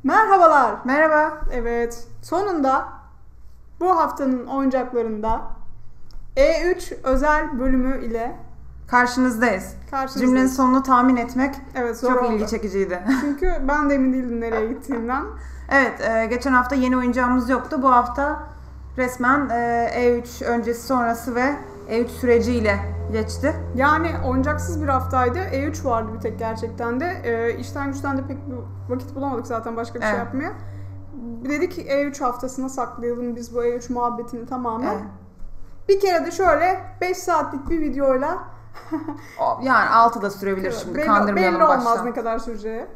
Merhabalar. Merhaba. Evet, sonunda bu haftanın oyuncaklarında E3 özel bölümü ile Karşınızdayız. Cümlenin sonunu tahmin etmek zor çok oldu. ilgi çekiciydi. Çünkü ben de emin değildim nereye gittiğimden. Evet, geçen hafta yeni oyuncağımız yoktu. Bu hafta resmen E3 öncesi sonrası ve E3 süreciyle geçti. Yani oyuncaksız bir haftaydı. E3 vardı bir tek gerçekten de. İşten güçten de pek bir vakit bulamadık zaten başka bir şey yapmaya. Dedik E3 haftasına saklayalım biz bu E3 muhabbetini tamamen. Evet. Bir kere de şöyle 5 saatlik bir videoyla yani 6 da sürebilir şimdi, kandırmayalım baştan. Belli olmaz ne kadar süreceği.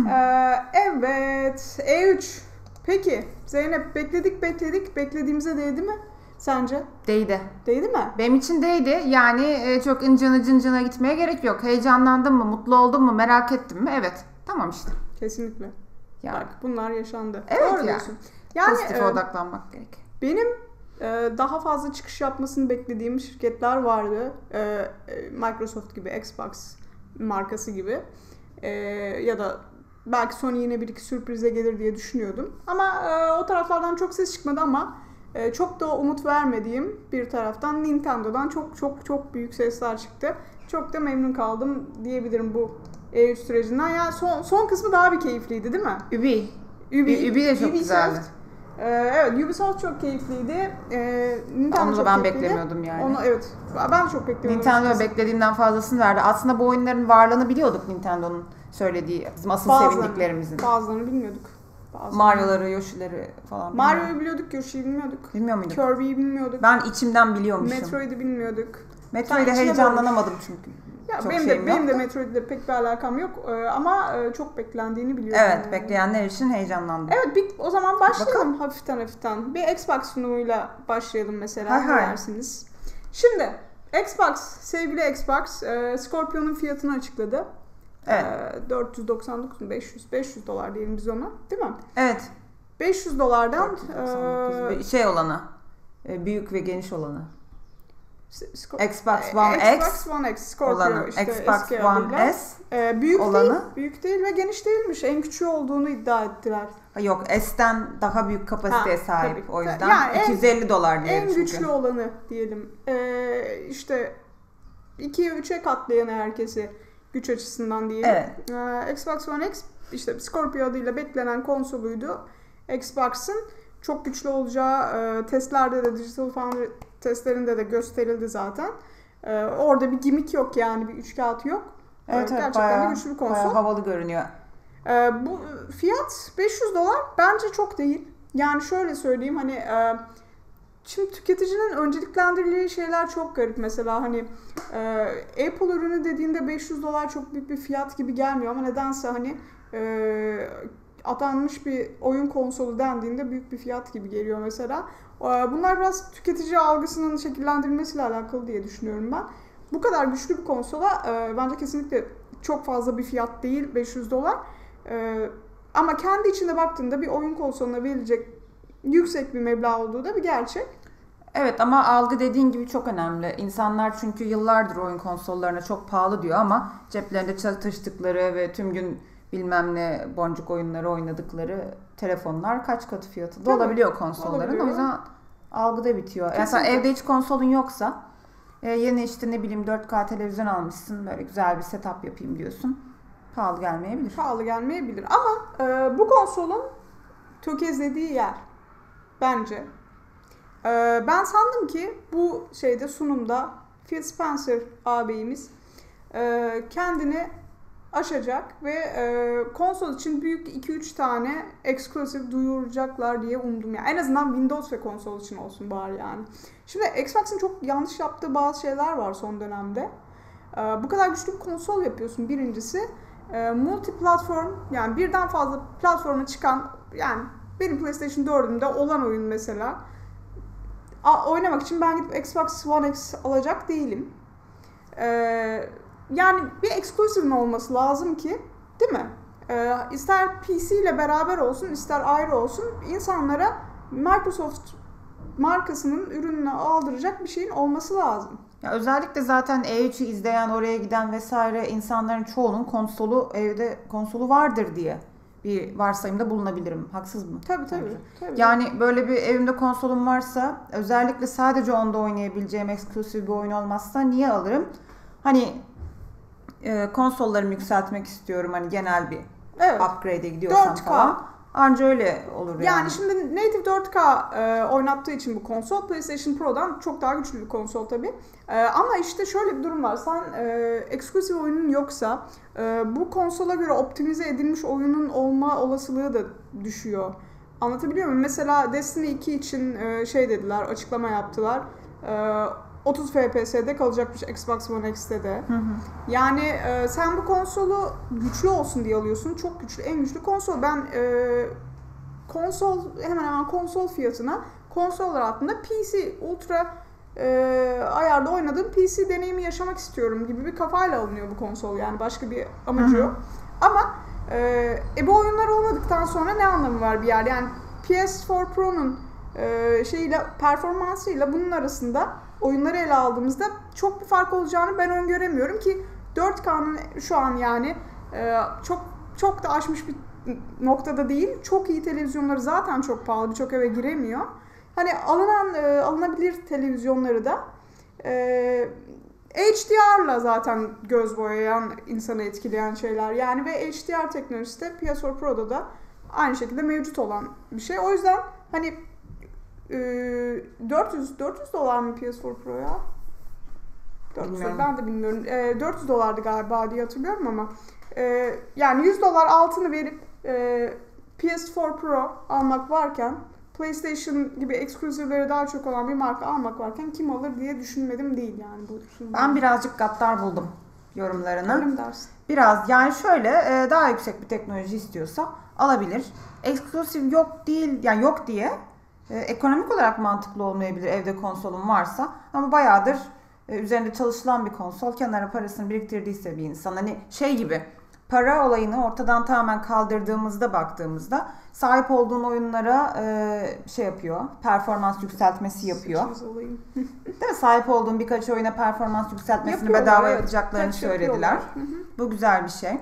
Evet, E3. Peki Zeynep, beklediğimize değdi mi sence? Değdi. Değdi mi? Benim için değdi. Yani çok cıncına gitmeye gerek yok. Heyecanlandın mı, mutlu oldun mu, merak ettin mi? Evet. Tamam işte. Kesinlikle. Yani. Bak bunlar yaşandı. Evet. Doğru diyorsun. Yani pozitife odaklanmak gerek. Benim daha fazla çıkış yapmasını beklediğim şirketler vardı. Microsoft gibi, Xbox markası gibi. Ya da belki Sony yine bir iki sürprize gelir diye düşünüyordum. Ama o taraflardan çok ses çıkmadı ama çok da umut vermediğim bir taraftan Nintendo'dan çok büyük sesler çıktı. Çok da memnun kaldım diyebilirim bu E3 sürecinden. Yani son kısmı daha bir keyifliydi değil mi? Ubi de çok güzeldi. Evet, Ubisoft çok keyifliydi. Nintendo onu da ben beklemiyordum yani. Onu evet. Ben de çok beklemiyordum. Nintendo beklediğimden fazlasını verdi. Aslında bu oyunların varlığını biliyorduk, Nintendo'nun söylediği, bizim asıl sevindiklerimizin. Bazılarını bilmiyorduk. Mario'ları, Yoshi'leri falan. Mario'yu biliyorduk, Yoshi'yi bilmiyorduk. Bilmiyor muyduk? Kirby'yi bilmiyorduk. Ben içimden biliyormuşum. Metroid'i bilmiyorduk. Metroid'e heyecanlanamadım çünkü. Ya benim de Metroid'le pek bir alakam yok ama çok beklendiğini biliyorum. Evet, yani. Bekleyenler için heyecanlandım. Evet, o zaman başlayalım hafiften. Bir Xbox sunumuyla başlayalım mesela. Ne dersiniz? Şimdi sevgili Xbox, Scorpion'un fiyatını açıkladı. Evet. 499 mu? 500 dolar diyelim biz ona. Değil mi? Evet. $500'dan şey olanı. Büyük ve geniş olanı. Xbox One X Scorpio olanı. işte Xbox One S büyük olanı. değil, büyük değil ve geniş değilmiş. En küçüğü olduğunu iddia ettiler. Yok, S'ten daha büyük kapasiteye sahip. Tabii. O yüzden yani $250 diyelim. En güçlü olanı diyelim. İşte 2'ye 3'e katlayan herkesi güç açısından diyelim. Evet. Xbox One X işte Scorpio adıyla beklenen konsoluydu. Xbox'ın çok güçlü olacağı testlerde de Digital Foundry testlerinde de gösterildi zaten. Orada bir gimmick yok yani, bir üçkağıt yok. Evet, gerçekten de güçlü bir konsol. Bayağı havalı görünüyor. Bu fiyat $500 bence çok değil. Yani şöyle söyleyeyim, hani şimdi tüketicinin önceliklendirdiği şeyler çok garip. Mesela hani Apple ürünü dediğinde $500 çok büyük bir fiyat gibi gelmiyor ama nedense hani atanmış bir oyun konsolu dendiğinde büyük bir fiyat gibi geliyor mesela. Bunlar biraz tüketici algısının şekillendirilmesiyle alakalı diye düşünüyorum ben. Bu kadar güçlü bir konsola bence kesinlikle çok fazla bir fiyat değil $500. Ama kendi içinde baktığında bir oyun konsoluna verilecek yüksek bir meblağ olduğu da bir gerçek. Evet, ama algı dediğin gibi çok önemli. İnsanlar çünkü yıllardır oyun konsollarına çok pahalı diyor ama ceplerinde çatıştıkları ve tüm gün bilmem ne boncuk oyunları oynadıkları telefonlar kaç katı fiyatında olabiliyor konsolların. Olabiliyor. O yüzden algıda bitiyor. Yani sen evde hiç konsolun yoksa yeni işte ne bileyim 4K televizyon almışsın, böyle güzel bir setup yapayım diyorsun. Pahalı gelmeyebilir. Ama bu konsolun tökezlediği yer bence. Ben sandım ki bu sunumda Phil Spencer ağabeyimiz kendini aşacak ve konsol için büyük 2-3 tane exclusive duyuracaklar diye umdum. Yani en azından Windows ve konsol için olsun bari yani. Şimdi Xbox'ın çok yanlış yaptığı bazı şeyler var son dönemde. Bu kadar güçlü bir konsol yapıyorsun birincisi. Multi platform, yani birden fazla platforma çıkan, yani benim PlayStation 4'ümde olan oyun mesela oynamak için ben gidip Xbox One X alacak değilim. Yani bir exclusive'ın olması lazım ki, değil mi? İster PC ile beraber olsun, ister ayrı olsun, insanlara Microsoft markasının ürününü aldıracak bir şeyin olması lazım. Ya özellikle zaten E3'ü izleyen, oraya giden vesaire insanların çoğunun evde konsolu vardır diye bir varsayımda bulunabilirim. Haksız mı? Tabii. Yani böyle bir evimde konsolum varsa, özellikle sadece onda oynayabileceğim eksklusif bir oyun olmazsa niye alırım? Hani konsollarımı yükseltmek istiyorum, hani genel bir upgrade'e gidiyorsam 4K falan. Anca öyle olur yani. Yani şimdi native 4K oynattığı için bu konsol PlayStation Pro'dan çok daha güçlü bir konsol tabii. Ama işte şöyle bir durum var. Sen eksklusif oyunun yoksa bu konsola göre optimize edilmiş oyunun olma olasılığı da düşüyor. Anlatabiliyor muyum? Mesela Destiny 2 için şey dediler, açıklama yaptılar. 30 FPS'de kalacakmış Xbox One X'te de. Yani sen bu konsolu güçlü olsun diye alıyorsun. Çok güçlü, en güçlü konsol. Ben konsol hemen hemen konsol fiyatına konsollar altında PC Ultra ayarda oynadığım PC deneyimi yaşamak istiyorum gibi bir kafayla alınıyor bu konsol. Yani başka bir amacı yok. Ama bu oyunlar olmadıktan sonra ne anlamı var bir yerde? Yani PS4 Pro'nun performansıyla bunun arasında oyunları ele aldığımızda çok bir fark olacağını ben öngöremiyorum ki 4K'nın şu an yani çok da aşmış bir noktada değil. Çok iyi televizyonları zaten çok pahalı. Birçok eve giremiyor. Hani alınabilir televizyonları da HDR'la zaten göz boyayan, insanı etkileyen şeyler. Yani ve HDR teknolojisi de PS4 Pro'da da aynı şekilde mevcut olan bir şey. O yüzden hani 400 dolar mı PS4 Pro ya? 400 ben de bilmiyorum. 400 dolardı galiba diye hatırlıyorum ama yani 100 dolar altını verip PS4 Pro almak varken PlayStation gibi eksklusifleri daha çok olan bir marka almak varken kim alır diye düşünmedim değil yani bu. Ben birazcık gaddar buldum yorumlarını. Öyle mi dersin? Biraz yani şöyle daha yüksek bir teknoloji istiyorsa alabilir. Eksklusif yok değil yani yok diye ekonomik olarak mantıklı olmayabilir evde konsolun varsa ama bayağıdır üzerinde çalışılan bir konsol, kenara parasını biriktirdiyse bir insan, hani şey gibi para olayını ortadan tamamen kaldırdığımızda baktığımızda sahip olduğun oyunlara şey yapıyor, performans yükseltmesi yapıyor. Değil mi? Sahip olduğun birkaç oyuna performans yükseltmesini bedava yapacaklarını söylediler. Bu güzel bir şey.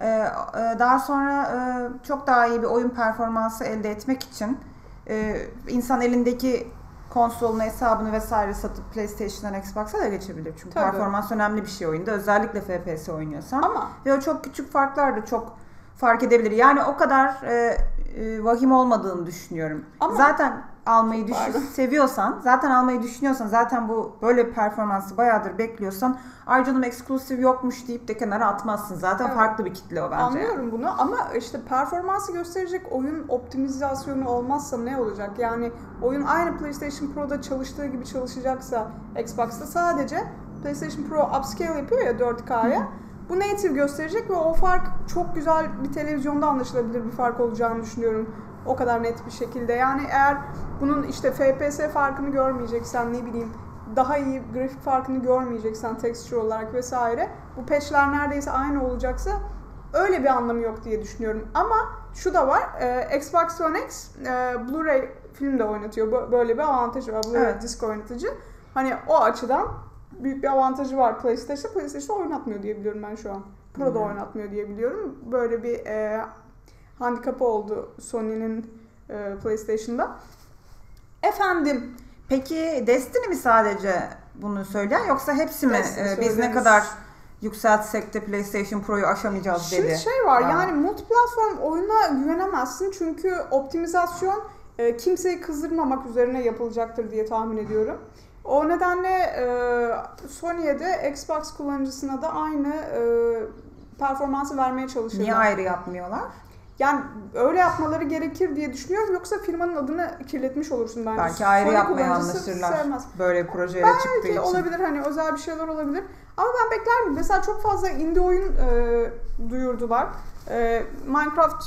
Daha sonra çok daha iyi bir oyun performansı elde etmek için insan elindeki konsolun hesabını vesaire satıp PlayStation'dan Xbox'a da geçebilir. Çünkü performans önemli bir şey oyunda. Özellikle FPS oynuyorsan. Ama ve o çok küçük farklar da çok fark edebilir. Yani o kadar vahim olmadığını düşünüyorum. Ama, zaten almayı seviyorsan, zaten almayı düşünüyorsan, zaten bu böyle bir performansı bayağıdır bekliyorsan, ay canım eksklusif yokmuş deyip de kenara atmazsın. Zaten farklı bir kitle o bence. Anlıyorum bunu ama işte performansı gösterecek oyun optimizasyonu olmazsa ne olacak? Yani oyun aynı PlayStation Pro'da çalıştığı gibi çalışacaksa Xbox'ta sadece PlayStation Pro upscale yapıyor ya 4K'ya. Bu native gösterecek ve o fark çok güzel bir televizyonda anlaşılabilir bir fark olacağını düşünüyorum. O kadar net bir şekilde. Yani eğer bunun işte FPS farkını görmeyeceksen, ne bileyim daha iyi grafik farkını görmeyeceksen texture olarak vesaire, bu patchler neredeyse aynı olacaksa öyle bir anlamı yok diye düşünüyorum. Ama şu da var, Xbox One X Blu-ray film de oynatıyor. Böyle bir avantajı var. Blu-ray disk oynatıcı. Hani o açıdan büyük bir avantajı var PlayStation oynatmıyor diye biliyorum ben şu an. Pro'da oynatmıyor diye biliyorum. Böyle bir handikapı oldu Sony'nin PlayStation'da. Efendim. Peki Destiny mi sadece bunu söyleyen, yoksa hepsi mi biz ne kadar yükseltsek de PlayStation Pro'yu aşamayacağız dedi? Şimdi şey var yani multiplatform oyuna güvenemezsin çünkü optimizasyon kimseyi kızdırmamak üzerine yapılacaktır diye tahmin ediyorum. O nedenle Sony'ye de Xbox kullanıcısına da aynı performansı vermeye çalışıyorlar. Niye ayrı yapmıyorlar? Yani öyle yapmaları gerekir diye düşünüyorum. Yoksa firmanın adını kirletmiş olursun bence. Belki ayrı yapmaya anlaşırlar. Sevmez. Böyle bir projeyle çıktığı için. Belki olabilir, hani özel bir şeyler olabilir. Ama ben beklerdim. Mesela çok fazla indie oyun duyurdular. Minecraft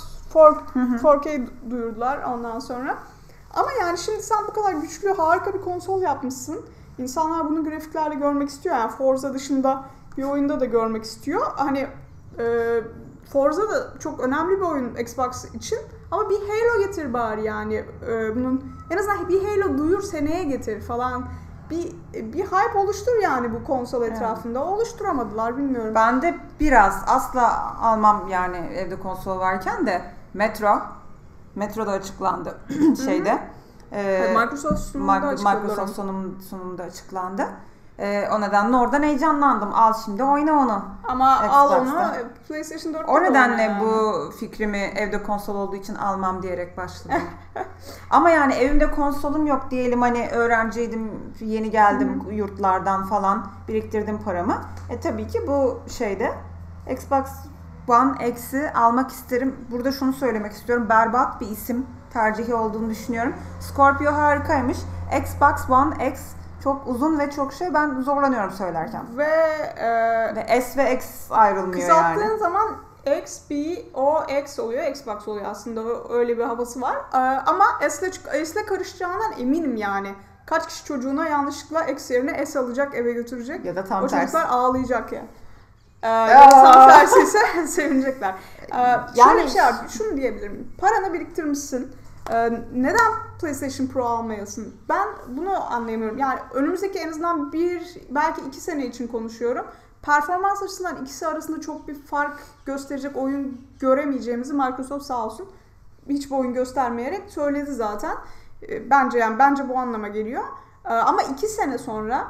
4K duyurdular ondan sonra. Ama yani şimdi sen bu kadar güçlü, harika bir konsol yapmışsın. İnsanlar bunu grafiklerle görmek istiyor. Yani Forza dışında bir oyunda da görmek istiyor. Hani Forza da çok önemli bir oyun Xbox için. Ama bir Halo getir bari yani. Bunun en azından bir Halo duyur, seneye getir falan. Bir hype oluştur yani bu konsol etrafında. Evet. Oluşturamadılar, bilmiyorum. Ben de biraz asla almam yani evde konsol varken de. Metro da açıklandı şeyde. Microsoft sunumunda açıklandı. O nedenle oradan heyecanlandım. Al şimdi oyna onu. Ama al onu PlayStation 4'te o nedenle bu fikrimi evde konsol olduğu için almam diyerek başladım. Ama yani evimde konsolum yok diyelim, hani öğrenciydim, yeni geldim yurtlardan falan, biriktirdim paramı. Tabii ki bu şeyde Xbox One X'i almak isterim. Burada şunu söylemek istiyorum. Berbat bir isim tercihi olduğunu düşünüyorum. Scorpio harikaymış. Xbox One X çok uzun ve çok şey. Ben zorlanıyorum söylerken. Ve S ve X ayrılmıyor yani. Kısalttığın zaman X, B, O, X oluyor. Xbox oluyor aslında. Öyle bir havası var. Ama S'le karışacağından eminim yani. Kaç kişi çocuğuna yanlışlıkla X yerine S alacak, eve götürecek. Ya da tam o tersi. çocuklar ağlayacak yani. Ya da tam tersi ise sevinecekler. Şöyle bir şey var. Şunu diyebilirim. Paranı biriktirmişsin. Neden PlayStation Pro almayasın? Ben bunu anlayamıyorum. Yani önümüzdeki en azından belki 2 sene için konuşuyorum. Performans açısından ikisi arasında çok bir fark gösterecek oyun göremeyeceğimizi Microsoft sağ olsun hiçbir oyun göstermeyerek söyledi zaten. Bence bu anlama geliyor. Ama 2 sene sonra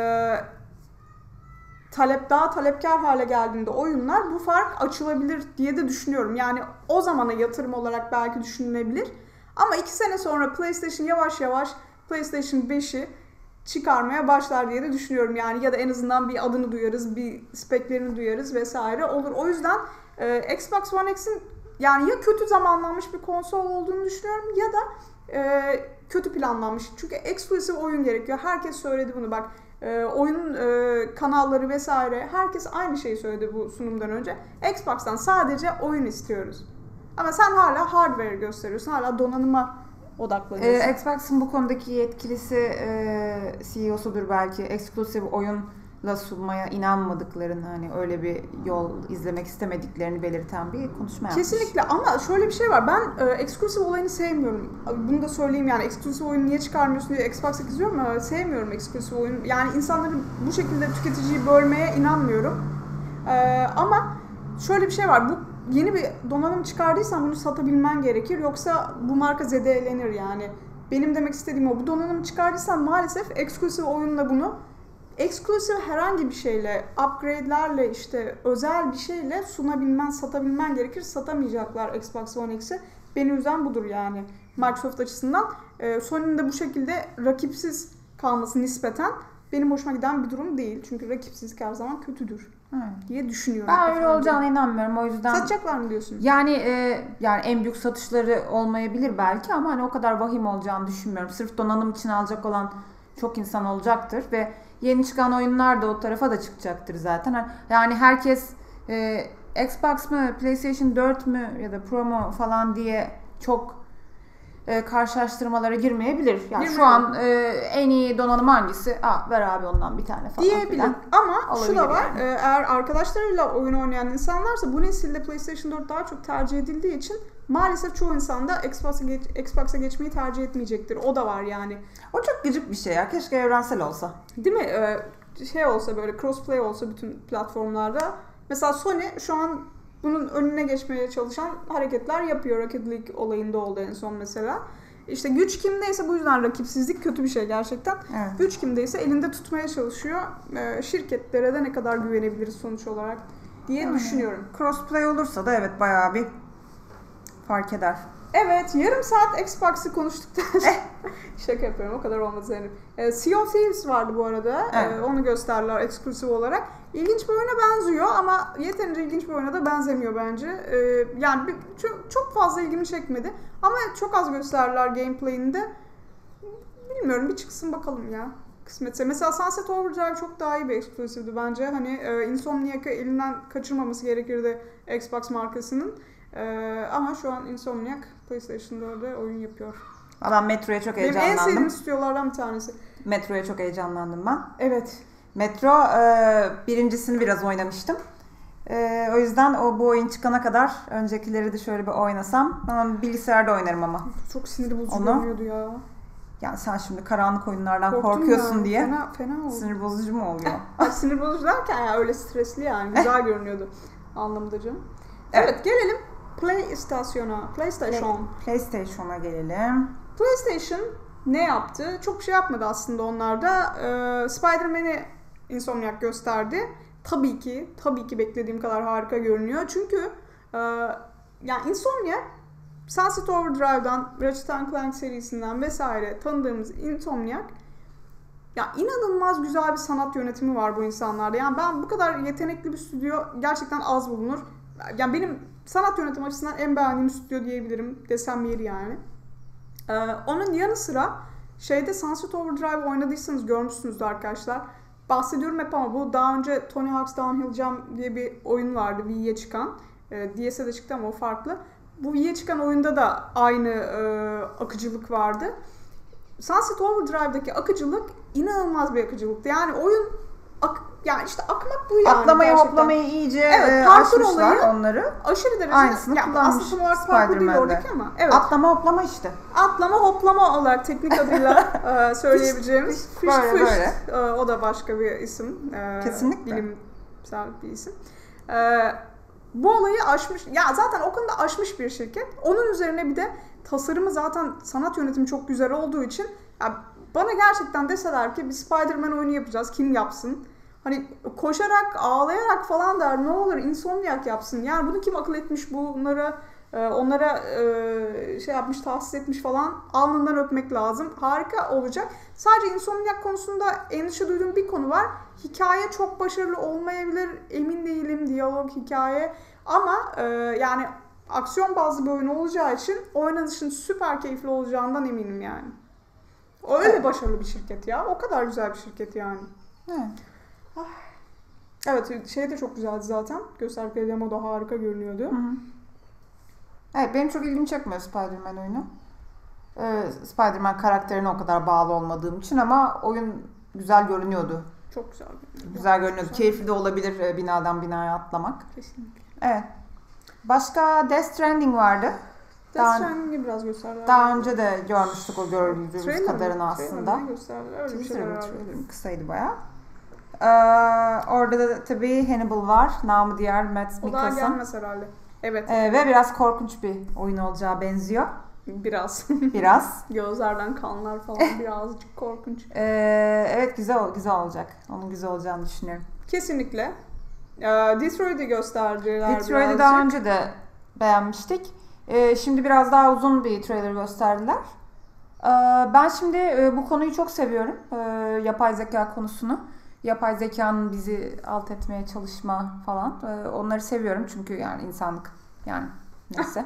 daha talepkar hale geldiğinde oyunlar bu fark açılabilir diye de düşünüyorum. Yani o zamana yatırım olarak belki düşünülebilir. Ama 2 sene sonra PlayStation yavaş yavaş PlayStation 5'i çıkarmaya başlar diye de düşünüyorum. Yani ya da en azından bir adını duyarız, bir speklerini duyarız vesaire olur. O yüzden Xbox One X'in yani ya kötü zamanlanmış bir konsol olduğunu düşünüyorum ya da kötü planlanmış. Çünkü exclusive oyun gerekiyor. Herkes söyledi bunu bak. Oyun kanalları vesaire herkes aynı şeyi söyledi bu sunumdan önce. Xbox'tan sadece oyun istiyoruz. Ama sen hala hardware gösteriyorsun. Hala donanıma odaklanıyorsun. Xbox'ın bu konudaki yetkilisi CEO'sudur belki. Exclusive oyunla sunmaya inanmadıklarını, hani öyle bir yol izlemek istemediklerini belirten bir konuşma yapmış. Kesinlikle ama şöyle bir şey var. Ben exclusive olayını sevmiyorum. Bunu da söyleyeyim yani. Exclusive oyunu niye çıkarmıyorsun diye Xbox'a kızıyorum ama sevmiyorum exclusive oyunu. Yani insanların bu şekilde tüketiciyi bölmeye inanmıyorum. Ama şöyle bir şey var. Bu yeni bir donanım çıkardıysan bunu satabilmen gerekir. Yoksa bu marka zedelenir yani. Benim demek istediğim o. Bu donanımı çıkardıysan maalesef exclusive oyunla bunu exclusive herhangi bir şeyle, upgrade'lerle, işte özel bir şeyle sunabilmen, satabilmen gerekir. Satamayacaklar Xbox One X'i. Beni üzen budur yani Microsoft açısından. Sony'nin de bu şekilde rakipsiz kalması nispeten benim hoşuma giden bir durum değil. Çünkü rakipsizlik her zaman kötüdür diye düşünüyorum. Ben öyle olacağına inanmıyorum. O yüzden satacaklar mı diyorsun? Yani en büyük satışları olmayabilir belki ama hani o kadar vahim olacağını düşünmüyorum. Sırf donanım için alacak olan çok insan olacaktır ve yeni çıkan oyunlar da o tarafa da çıkacaktır zaten. Yani herkes Xbox mı, PlayStation 4 mü ya da Pro mu falan diye çok karşılaştırmalara girmeyebilir. Yani şu an en iyi donanım hangisi? Ver abi ondan bir tane falan diyebilir. Ama şu da var. Yani. Eğer arkadaşlarıyla oyun oynayan insanlarsa bu nesilde PlayStation 4 daha çok tercih edildiği için maalesef çoğu insan da Xbox'a geçmeyi tercih etmeyecektir. O da var yani. O çok gıcık bir şey ya. Keşke evrensel olsa. Değil mi? Şey olsa, böyle crossplay olsa bütün platformlarda. Mesela Sony şu an bunun önüne geçmeye çalışan hareketler yapıyor. Rocket League olayında oldu en son mesela. İşte güç kimdeyse, bu yüzden rakipsizlik kötü bir şey gerçekten. Evet. Güç kimdeyse elinde tutmaya çalışıyor. Şirketlere de ne kadar güvenebiliriz sonuç olarak diye düşünüyorum. Crossplay olursa da evet bayağı bir fark eder. Evet, yarım saat Xbox'ı konuştuktan sonra şaka yapıyorum, o kadar olmadı Zeynep. Sea of Thieves vardı bu arada. Evet. Onu gösterdiler eksklusif olarak. İlginç bir oyuna benziyor ama yeterince ilginç bir oyuna da benzemiyor bence. Yani çok fazla ilgimi çekmedi. Ama çok az gösterdiler gameplay'inde. Bilmiyorum, bir çıksın bakalım ya. Kısmetse. Mesela Sunset Overdrive çok daha iyi bir eksklusifti bence. Hani Insomniac'ı elinden kaçırmaması gerekirdi Xbox markasının. Ama şu an Insomniac PlayStation 4'de oyun yapıyor. Ben Metro'ya çok heyecanlandım. Benim en sevdiğim stüdyolardan bir tanesi. Metro'ya çok heyecanlandım ben. Evet. Metro birincisini biraz oynamıştım. O yüzden bu oyun çıkana kadar öncekileri de şöyle bir oynasam. Ben bilgisayarda oynarım ama. Çok sinir bozucu görünüyordu ya. Yani sen şimdi karanlık oyunlardan korkuyorsun diye. Fena oldu. Sinir bozucu mu oluyor? Sinir bozucu derken ya öyle stresli yani. Güzel görünüyordu anlamında canım. Evet, gelelim PlayStation'a gelelim. PlayStation ne yaptı? Çok bir şey yapmadı aslında onlar da. Spider-Man'i Insomniac gösterdi. Tabii ki beklediğim kadar harika görünüyor. Çünkü yani Insomniac, Sunset Overdrive'dan, Ratchet & Clank serisinden vesaire tanıdığımız Insomniac, ya inanılmaz güzel bir sanat yönetimi var bu insanlarda. Yani ben bu kadar yetenekli bir stüdyo gerçekten az bulunur. Yani benim sanat yönetimi açısından en beğendiğim stüdyo diyebilirim desem yeri yani. Onun yanı sıra Sunset Overdrive oynadıysanız görmüşsünüzdür arkadaşlar. Bahsediyorum hep ama bu daha önce Tony Hawk's Downhill Jump diye bir oyun vardı Wii'ye çıkan. DS'e de çıktı ama o farklı. Bu Wii'ye çıkan oyunda da aynı akıcılık vardı. Sunset Overdrive'daki akıcılık inanılmaz bir akıcılıktı. Yani oyun yani işte akmak bu yani. Atlamayı gerçekten. Hoplamayı iyice parkur aşmışlar olayı onları. Aşırı derecede. Aynısını kullanmış aslında olarak farklı değil oradaki ama. Evet. Atlama hoplama işte. Atlama hoplama olarak teknik adıyla söyleyebileceğimiz. Böyle. O da başka bir isim. Kesinlikle. Bilimsel bir isim. Bu olayı aşmış. Ya zaten o konuda aşmış bir şirket. Onun üzerine bir de tasarımı zaten sanat yönetimi çok güzel olduğu için bana gerçekten deseler ki bir Spider-Man oyunu yapacağız. Kim yapsın? Hani koşarak, ağlayarak falan der. Ne olur Insomniac yapsın. Yani bunu kim akıl etmiş bunlara onlara yapmış, tahsis etmiş falan. Alnından öpmek lazım. Harika olacak. Sadece Insomniac konusunda endişe duyduğum bir konu var. Hikaye çok başarılı olmayabilir. Emin değilim. Diyalog, hikaye. Ama yani aksiyon bazlı bir oyun olacağı için oynanışın süper keyifli olacağından eminim yani. Öyle başarılı bir şirket ya. O kadar güzel bir şirket yani. Evet, de çok güzeldi zaten. Gösterdikleri demo da harika görünüyordu. Hı. Evet, benim çok ilgimi çekmiyor Spider-Man oyunu. Spider-Man karakterine o kadar bağlı olmadığım için ama oyun güzel görünüyordu. Çok güzel görünüyordu. Güzel görünüyordu. Keyifli de olabilir binadan binaya atlamak. Kesinlikle. Evet. Başka Death Stranding vardı. Death Stranding'i biraz gösterdiler. Daha önce de görmüştük o gördüğümüz kadarını aslında. Trailer gösterdiler. Öyle bir şeyler vardı. Kısaydı bayağı. Orada da tabii Hannibal var. Namı diğer Mads Mikkelsen. O daha gelmez herhalde. Evet. Ve biraz korkunç bir oyun olacağı benziyor. Biraz. Gözlerden kanlar falan birazcık korkunç. Evet, güzel olacak. Onun güzel olacağını düşünüyorum. Kesinlikle. Detroit'i gösterdiler birazcık. Detroit'i daha önce de beğenmiştik. Şimdi biraz daha uzun bir trailer gösterdiler. Ben şimdi bu konuyu çok seviyorum. Yapay zeka konusunu. Yapay zekanın bizi alt etmeye çalışma falan. Onları seviyorum çünkü yani insanlık yani neyse.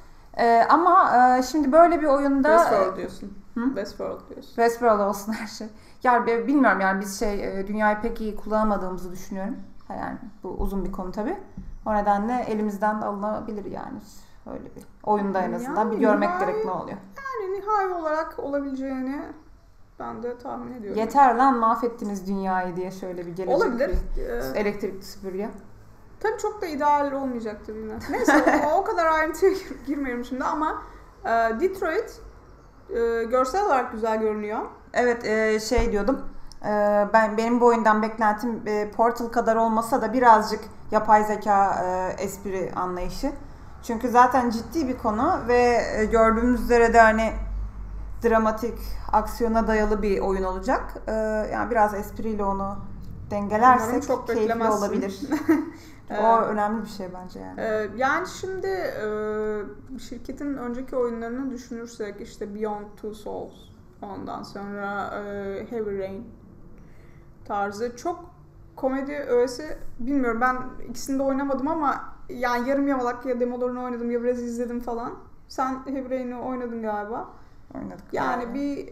Ama şimdi böyle bir oyunda... Westworld diyorsun. Westworld diyorsun. Westworld olsun her şey. Yani bilmiyorum yani biz dünyayı pek iyi kullanamadığımızı düşünüyorum. Yani bu uzun bir konu tabii. O nedenle elimizden de alınabilir yani. Öyle bir oyunda en azından yani bir görmek gerek ne oluyor. Yani nihai olarak olabileceğini ben de tahmin ediyorum. Yeter lan mahvettiniz dünyayı diye şöyle bir gelecek olabilir. Bir elektrikli süpürge. Tabii çok da ideal olmayacaktır yine. Neyse o kadar ayrıntıya girmiyorum şimdi ama Detroit görsel olarak güzel görünüyor. Evet diyordum. Benim bu oyundan beklentim Portal kadar olmasa da birazcık yapay zeka espri anlayışı. Çünkü zaten ciddi bir konu ve gördüğümüz üzere de hani dramatik, aksiyona dayalı bir oyun olacak. Yani biraz espriyle onu dengelersek çok keyifli olabilir. O önemli bir şey bence yani. Yani şimdi şirketin önceki oyunlarını düşünürsek işte Beyond Two Souls, ondan sonra Heavy Rain tarzı çok komedi öğesi, bilmiyorum ben ikisini de oynamadım ama yani yarım yamalak ya demolarını oynadım ya biraz izledim falan. Sen Heavy Rain'i oynadın galiba. Oynadık. Yani bir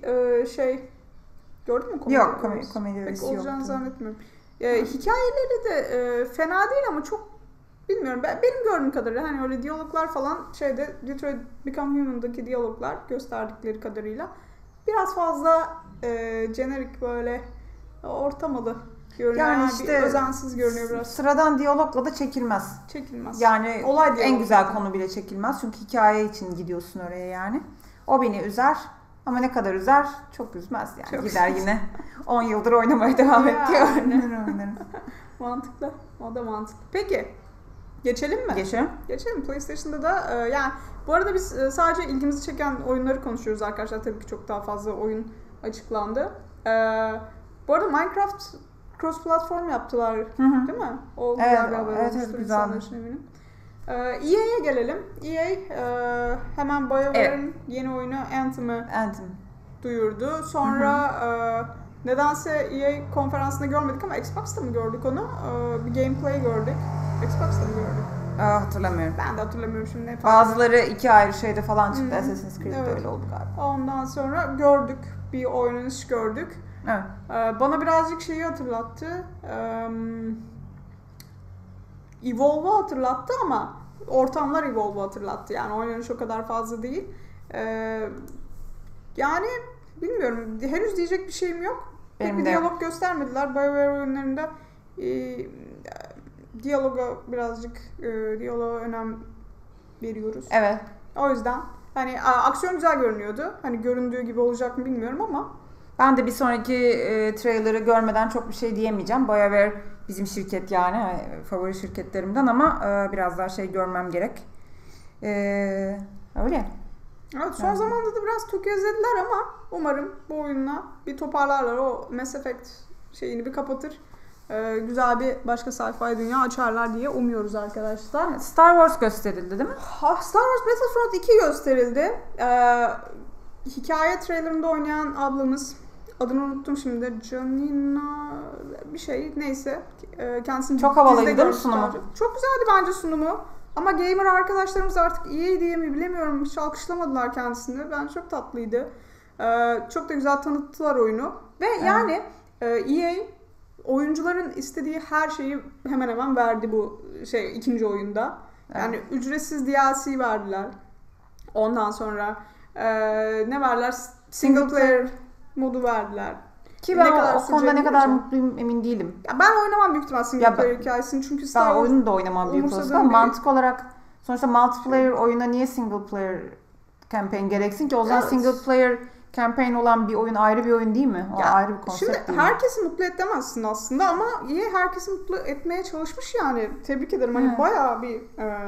gördün mü komedi? Yok komedi öğesi yoktu. Olacağını zannetmiyorum. Hikayeleri de fena değil ama çok bilmiyorum. Benim gördüğüm kadarıyla hani öyle diyaloglar falan Detroit Become Human'daki diyaloglar gösterdikleri kadarıyla biraz fazla generic böyle ortamalı görünüyor. Yani işte bir özensiz görünüyor biraz. Sıradan diyalogla da çekilmez. Yani en güzel konu bile çekilmez. Çünkü hikaye için gidiyorsun oraya yani. O beni üzer. Ama ne kadar üzer? Çok üzmez yani. Çok gider yine 10 yıldır oynamaya devam ediyor. Mantıklı. O da mantıklı. Peki. Geçelim mi? Geçelim. Geçelim. PlayStation'da da yani bu arada biz sadece ilgimizi çeken oyunları konuşuyoruz arkadaşlar. Tabii ki çok daha fazla oyun açıklandı. Bu arada Minecraft cross platform yaptılar, değil mi? O güzel bir haber olmuştur insanlar için eminim. EA'ye gelelim. EA hemen BioWare'ın yeni oyunu Anthem'ı duyurdu. Sonra nedense EA konferansında görmedik ama Xbox'ta mı gördük onu? Bir gameplay gördük. Xbox'ta mı gördük? Hatırlamıyorum. Ben de hatırlamıyorum şimdi. Bazıları iki ayrı şeyde falan çıktı. Assassin's Creed'de öyle oldu galiba. Ondan sonra gördük. Bir oynanış gördük. Evet. Bana birazcık şeyi hatırlattı. Evolve'u hatırlattı ama ortamlar Evolve'u hatırlattı. Yani oynanış o kadar fazla değil. Yani bilmiyorum. Henüz diyecek bir şeyim yok. Pek bir diyalog göstermediler. BioWare oyunlarında diyaloğa önem veriyoruz. Evet. O yüzden hani aksiyon güzel görünüyordu. Hani göründüğü gibi olacak mı bilmiyorum ama ben de bir sonraki trailer'ı görmeden çok bir şey diyemeyeceğim. BioWare bizim şirket yani favori şirketlerimden ama biraz daha şey görmem gerek. Öyle. Evet, son zamanda da biraz tökezlediler ama umarım bu oyunla bir toparlarlar. O Mass Effect şeyini bir kapatır. Güzel bir başka sci-fi dünya açarlar diye umuyoruz arkadaşlar. Star Wars gösterildi değil mi? Star Wars Battlefront 2 gösterildi. Hikaye trailerında oynayan ablamız, adını unuttum şimdi, Janina bir şey neyse. Kendisini çok havalıydı değil mi sunumu? Çok güzeldi bence sunumu. Ama gamer arkadaşlarımız artık iyi diye mi bilemiyorum, hiç alkışlamadılar kendisini. Bence çok tatlıydı. Çok da güzel tanıttılar oyunu. Ve yani EA oyuncuların istediği her şeyi hemen hemen verdi bu ikinci oyunda. Yani ücretsiz DLC verdiler. Ondan sonra ne verdiler? Single player modu verdiler. Ki ben o konuda ne kadar mutluyum emin değilim. Ya ben oynamam büyük ihtimal single player hikayesini çünkü Star Wars oyunu da oynamam büyük ihtimal. Mantık olarak sonuçta multiplayer oyuna niye single player campaign gereksin ki? O zaman single player campaign olan bir oyun ayrı bir oyun değil mi? O ayrı bir konsept şimdi değil herkesi mutlu edemezsin aslında ama iyi herkesi mutlu etmeye çalışmış yani. Tebrik ederim. Hani bayağı bir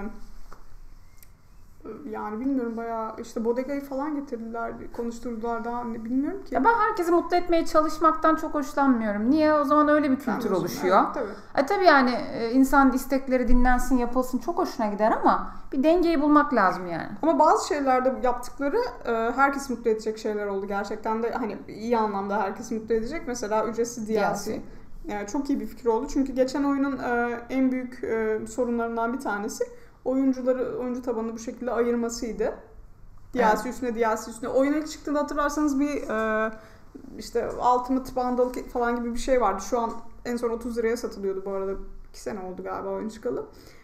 yani bilmiyorum bayağı işte Bodega'yı falan getirdiler, konuşturdular daha bilmiyorum ki. Ya ben herkesi mutlu etmeye çalışmaktan çok hoşlanmıyorum. Niye? O zaman öyle bir kültür oluşuyor. Evet, tabii yani insan istekleri dinlensin, yapılsın çok hoşuna gider ama bir dengeyi bulmak lazım yani. Ama bazı şeylerde yaptıkları herkes mutlu edecek şeyler oldu gerçekten de hani iyi anlamda herkes mutlu edecek. Mesela ücretsiz DLC. Yani çok iyi bir fikir oldu çünkü geçen oyunun en büyük sorunlarından bir tanesi oyuncu tabanını bu şekilde ayırmasıydı. DLC üstüne DLC üstüne. Oyuna ilk çıktığında hatırlarsanız bir işte Ultimate Bundle falan gibi bir şey vardı. Şu an en son 30 liraya satılıyordu bu arada. 2 sene oldu galiba oyun çıkalı.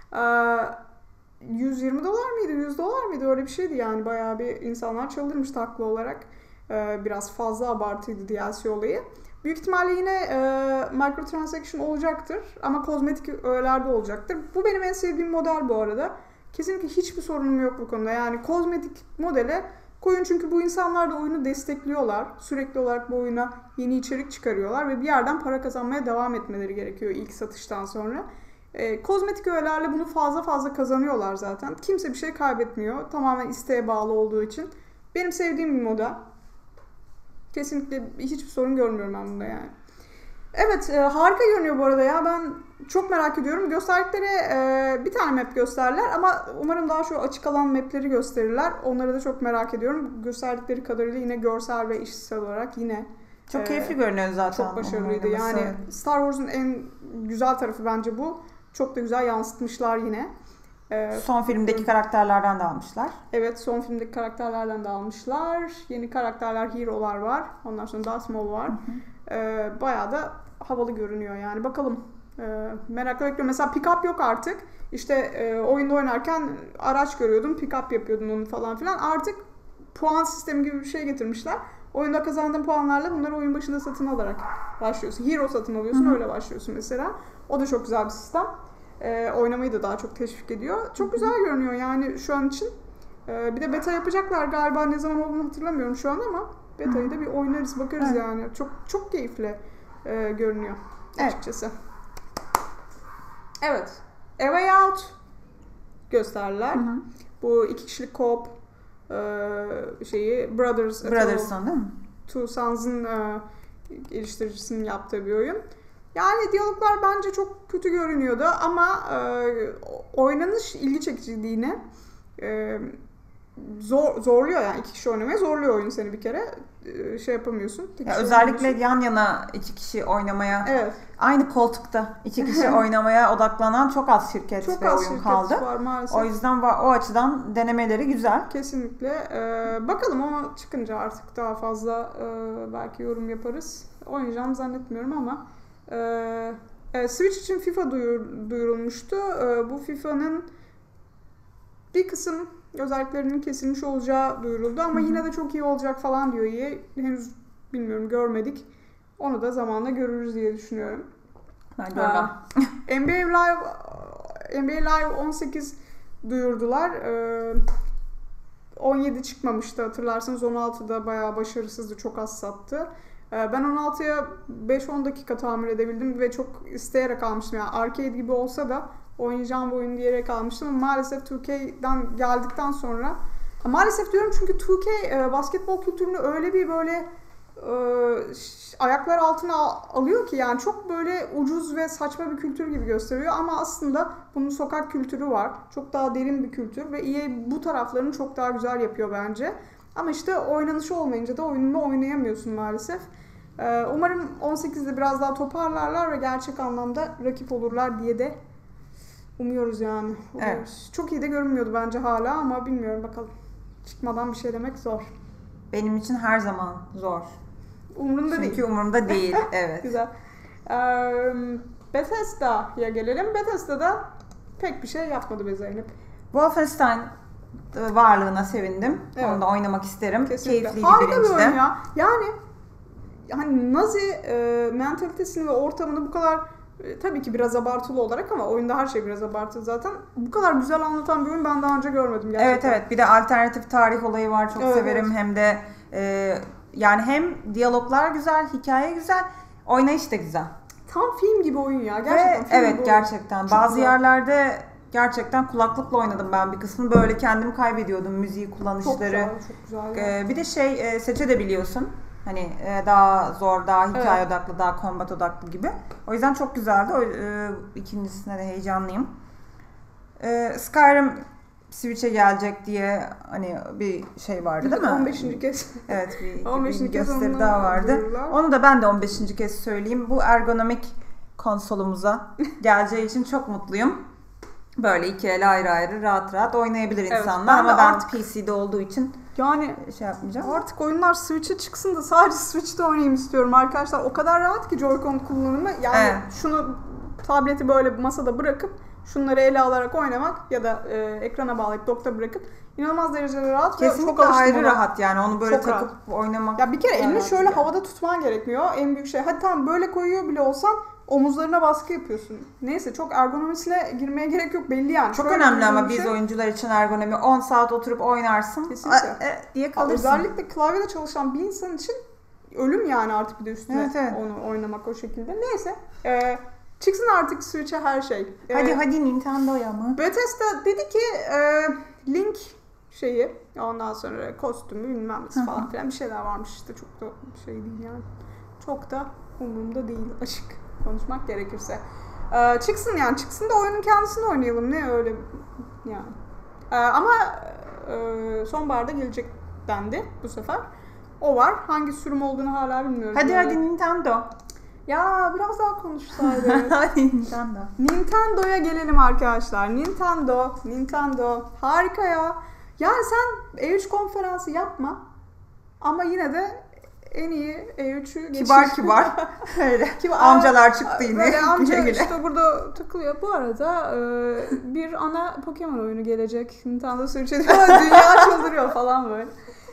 120 dolar mıydı? 100 dolar mıydı? Öyle bir şeydi yani. Bayağı bir insanlar çıldırmıştı haklı olarak. Biraz fazla abartıydı DLC olayı. Büyük ihtimalle yine microtransaction olacaktır ama kozmetik öğelerde olacaktır. Bu benim en sevdiğim model bu arada. Kesinlikle hiçbir sorunum yok bu konuda. Yani kozmetik modele koyun çünkü bu insanlar da oyunu destekliyorlar. Sürekli olarak bu oyuna yeni içerik çıkarıyorlar ve bir yerden para kazanmaya devam etmeleri gerekiyor ilk satıştan sonra. Kozmetik öğelerle bunu fazla kazanıyorlar zaten. Kimse bir şey kaybetmiyor. Tamamen isteğe bağlı olduğu için. Benim sevdiğim bir model. Kesinlikle hiçbir sorun görmüyorum ben bunda yani. Evet, harika görünüyor bu arada ya. Ben çok merak ediyorum. Gösterdikleri bir tane map gösterirler ama umarım daha şu açık alan mapleri gösterirler. Onları da çok merak ediyorum. Gösterdikleri kadarıyla yine görsel ve işitsel olarak yine çok keyifli görünüyor zaten. Çok başarılıydı. Yani Star Wars'un en güzel tarafı bence bu. Çok da güzel yansıtmışlar yine. Son filmdeki karakterlerden de almışlar. Evet, son filmdeki karakterlerden de almışlar. Yeni karakterler, hero'lar var. Ondan sonra Darth Maul var. Bayağı da havalı görünüyor yani. Bakalım. Merakla bekliyorum. Mesela pick-up yok artık. İşte oyunda oynarken araç görüyordun, pick-up yapıyordun onu falan filan. Artık puan sistemi gibi bir şey getirmişler. Oyunda kazandığın puanlarla bunları oyun başında satın alarak başlıyorsun. Hero satın alıyorsun, öyle başlıyorsun mesela. O da çok güzel bir sistem. Oynamayı da daha çok teşvik ediyor. Çok güzel görünüyor yani şu an için. Bir de beta yapacaklar galiba, ne zaman olduğunu hatırlamıyorum şu an ama beta'yı da bir oynarız, bakarız yani. Çok keyifli görünüyor açıkçası. Evet. A Way Out gösterdiler. Bu 2 kişilik co-op Brothers'ın değil mi? Two Sons'ın geliştiricisinin yaptığı bir oyun. Yani diyaloglar bence çok kötü görünüyordu ama oynanış ilgi çekiciliğine zorluyor yani 2 kişi oynamaya zorluyor oyun seni bir kere. Şey yapamıyorsun. Ya özellikle yan yana 2 kişi oynamaya, evet. Aynı koltukta 2 kişi oynamaya odaklanan çok az şirket çok ve az oyun şirket kaldı. Var, maalesef. O yüzden o açıdan denemeleri güzel. Kesinlikle. Bakalım ama çıkınca artık daha fazla belki yorum yaparız. Oynayacağımı zannetmiyorum ama Switch için FIFA duyurulmuştu. Bu FIFA'nın bir kısım özelliklerinin kesilmiş olacağı duyuruldu ama yine de çok iyi olacak falan diyor EA. Henüz bilmiyorum, görmedik. Onu da zamanla görürüz diye düşünüyorum. Ben görmem. NBA Live 18 duyurdular. 17 çıkmamıştı hatırlarsanız. 16'da bayağı başarısızdı. Çok az sattı. Ben 16'ya 5-10 dakika tahammül edebildim ve çok isteyerek almıştım. Yani arcade gibi olsa da oynayacağım bu oyunu diyerek almıştım ama maalesef 2K'dan geldikten sonra maalesef diyorum çünkü 2K basketbol kültürünü öyle bir böyle ayaklar altına alıyor ki yani çok böyle ucuz ve saçma bir kültür gibi gösteriyor ama aslında bunun sokak kültürü var. Çok daha derin bir kültür ve EA bu taraflarını çok daha güzel yapıyor bence. Ama işte oynanışı olmayınca da oyununu oynayamıyorsun maalesef. Umarım 18'de biraz daha toparlarlar ve gerçek anlamda rakip olurlar diye de umuyoruz yani. Evet. Çok iyi de görünmüyordu bence hala ama bilmiyorum, bakalım. Çıkmadan bir şey demek zor. Benim için her zaman zor. Umurumda değil. Çünkü umurumda değil. Evet. Güzel. Bethesda'ya gelelim. Bethesda'da pek bir şey yapmadı be Zeynep. Wolfenstein varlığına sevindim. Evet. Onu da oynamak isterim. Kesinlikle. Keyifliydi harika birincide. bir oyun ya. Yani hani Nazi mentalitesini ve ortamını bu kadar tabii ki biraz abartılı olarak ama oyunda her şey biraz abartılı zaten. Bu kadar güzel anlatan bir oyun ben daha önce görmedim gerçekten. Evet evet. Bir de alternatif tarih olayı var. Çok severim. Evet. Hem de yani hem diyaloglar güzel, hikaye güzel, oynayış da güzel. Tam film gibi oyun ya. Gerçekten ve film evet gibi gerçekten. oyun. Bazı yerlerde gerçekten kulaklıkla oynadım ben bir kısmını. Böyle kendimi kaybediyordum müziği kullanışları. Çok güzel. Bir de seçebiliyorsun. Hani daha zor, daha hikaye odaklı, daha combat odaklı gibi. O yüzden çok güzeldi. İkincisine de heyecanlıyım. Skyrim Switch'e gelecek diye hani bir şey vardı değil mi? 15. kez. Evet, bir 15. gösteri daha vardı. Duyurlar. Onu da ben de 15. kez söyleyeyim. Bu ergonomik konsolumuza geleceği için çok mutluyum. Böyle iki el ayrı ayrı rahat rahat oynayabilir insanlar ama ben PC'de olduğu için yani şey yapmayacağım. Artık oyunlar Switch'e çıksın da sadece Switch'te oynayayım istiyorum arkadaşlar. O kadar rahat ki Joy-Con kullanımı. Yani şunu tableti böyle masada bırakıp şunları ele alarak oynamak ya da ekrana bağlayıp dock'ta bırakıp inanılmaz derecede rahat. Kesinlikle çok ayrı rahat yani onu böyle çok takıp rahat. oynamak. Ya bir kere elini şöyle havada tutman gerekmiyor. En büyük şey. Hadi tamam böyle koyuyor bile olsan omuzlarına baskı yapıyorsun. Neyse çok ergonomisine girmeye gerek yok belli yani. Çok şöyle önemli ama biz oyuncular için ergonomi 10 saat oturup oynarsın diye kalırsın. Özellikle klavyede çalışan bir insan için ölüm yani artık bir de üstüne onu oynamak o şekilde. Neyse. Çıksın artık Switch'e her şey. Hadi Nintendo'ya mı? Bethesda dedi ki Link şeyi ondan sonra kostümü bilmem ne falan filan bir şeyler varmış işte çok da şey değil yani. Çok da umurumda değil açık konuşmak gerekirse. Çıksın da oyunun kendisini oynayalım ne öyle yani. Ama sonbaharda gelecek dendi bu sefer. O var. Hangi sürüm olduğunu hala bilmiyoruz. Hadi Nintendo. Ya biraz daha konuşsaydık. Hadi Nintendo. Nintendo'ya gelelim arkadaşlar. Nintendo. Harika ya. Yani sen E3 konferansı yapma. Ama yine de en iyi E3'ü geçir. Kibar. Öyle. Amcalar çıktı yine. Böyle amca işte burada takılıyor. Bu arada bir ana Pokemon oyunu gelecek. Nintendo Switch'e dünya çıldırıyor falan böyle.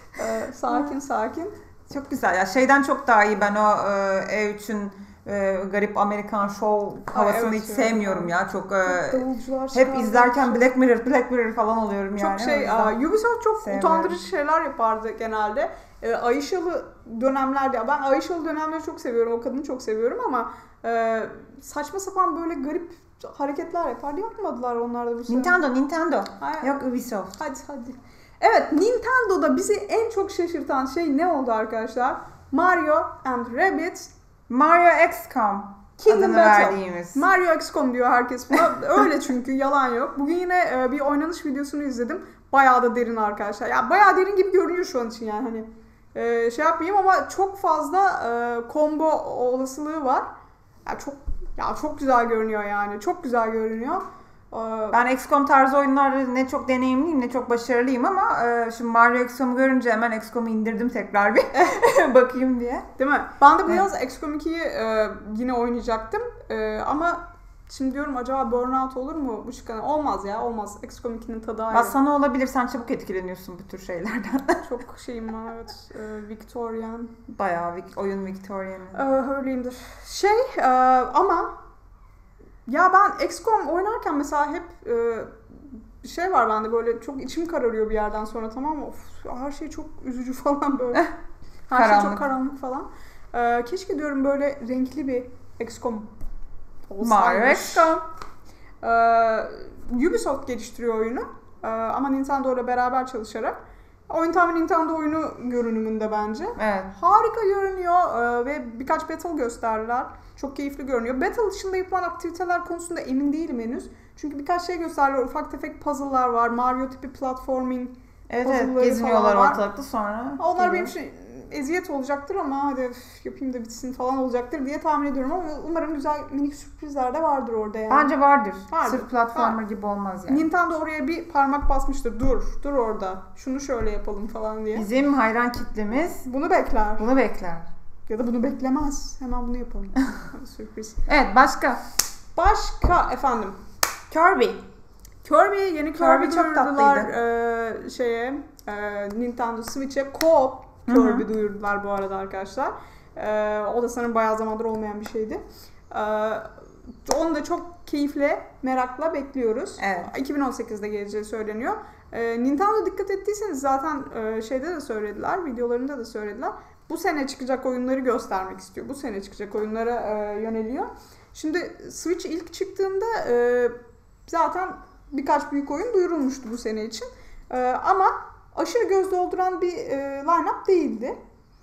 Sakin. Çok güzel ya. Şeyden çok daha iyi ben o E3'ün garip Amerikan show havasını hiç sevmiyorum ya. Çok hep izlerken Black Mirror falan oluyorum yani. Çok Ubisoft çok utandırıcı şeyler yapardı genelde. Ayşalı dönemlerde, ben Ayşalı dönemleri çok seviyorum, o kadını çok seviyorum ama saçma sapan böyle garip hareketler yapardı. Yapmadılar onlar da bu sene. Nintendo. Hayır. Yok, Ubisoft. Hadi. Evet, Nintendo'da bizi en çok şaşırtan şey ne oldu arkadaşlar? Mario and Rabbids Mario XCOM. Kingdom adını Battle. verdiğimiz. Mario XCOM diyor herkes buna. Öyle çünkü yalan yok. Bugün yine bir oynanış videosunu izledim. Bayağı da derin arkadaşlar. Ya bayağı derin gibi görünüyor şu an için yani hani. Şey yapmayayım ama çok fazla combo olasılığı var. Çok güzel görünüyor yani. Çok güzel görünüyor. Ben XCOM tarzı oyunlarda ne çok deneyimliyim ne çok başarılıyım ama şimdi Mario XCOM'u görünce hemen XCOM'u indirdim tekrar bir bakayım diye. Değil mi? Ben de bu yaz XCOM 2'yi yine oynayacaktım. Ama şimdi diyorum acaba burnout olur mu bu çıkan? Olmaz ya, olmaz. XCOM 2'nin tadı ayrı. Sana olabilir, sen çabuk etkileniyorsun bu tür şeylerden. Çok şeyim var, evet. Victorian. Bayağı oyun Victorian. Öyleyimdir. Ama ya ben XCOM oynarken mesela hep bir şey var bende, böyle çok içim kararıyor bir yerden sonra, tamam mı? Of, her şey çok üzücü falan böyle. Her şey çok karanlık falan. Keşke diyorum böyle renkli bir XCOM olsaymış. Mario XCOM. Ubisoft geliştiriyor oyunu. Ama Nintendo ile beraber çalışarak. Oyun tam Nintendo oyunu görünümünde bence. Evet. Harika görünüyor ve birkaç battle gösterdiler. Çok keyifli görünüyor. Battle dışında yapılan aktiviteler konusunda emin değilim henüz. Çünkü birkaç şey gösterdiler. Ufak tefek puzzle'lar var. Mario tipi platforming Evet, geziniyorlar ortalıkta sonra. Onlar benim için eziyet olacaktır ama hadi yapayım da bitsin falan olacaktır diye tahmin ediyorum ama umarım güzel minik sürprizler de vardır orada yani. Bence vardır. Vardır. Sırf platformer gibi olmaz yani. Nintendo oraya bir parmak basmıştır. Dur orada. Şunu şöyle yapalım falan diye. Bizim hayran kitlemiz bunu bekler. Bunu bekler. Ya da bunu beklemez. Hemen bunu yapalım. Sürpriz. Evet, başka efendim. Kirby. Yeni Kirby çok duyurdular Nintendo Switch'e co-op Kirby duyurdular bu arada arkadaşlar. O da sanırım bayağı zamandır olmayan bir şeydi. Onu da çok keyifle, merakla bekliyoruz. Evet. 2018'de geleceği söyleniyor. Nintendo dikkat ettiyseniz zaten şeyde de söylediler, videolarında da söylediler. Bu sene çıkacak oyunları göstermek istiyor. Bu sene çıkacak oyunlara yöneliyor. Şimdi Switch ilk çıktığında zaten birkaç büyük oyun duyurulmuştu bu sene için. Ama aşırı göz dolduran bir line-up değildi.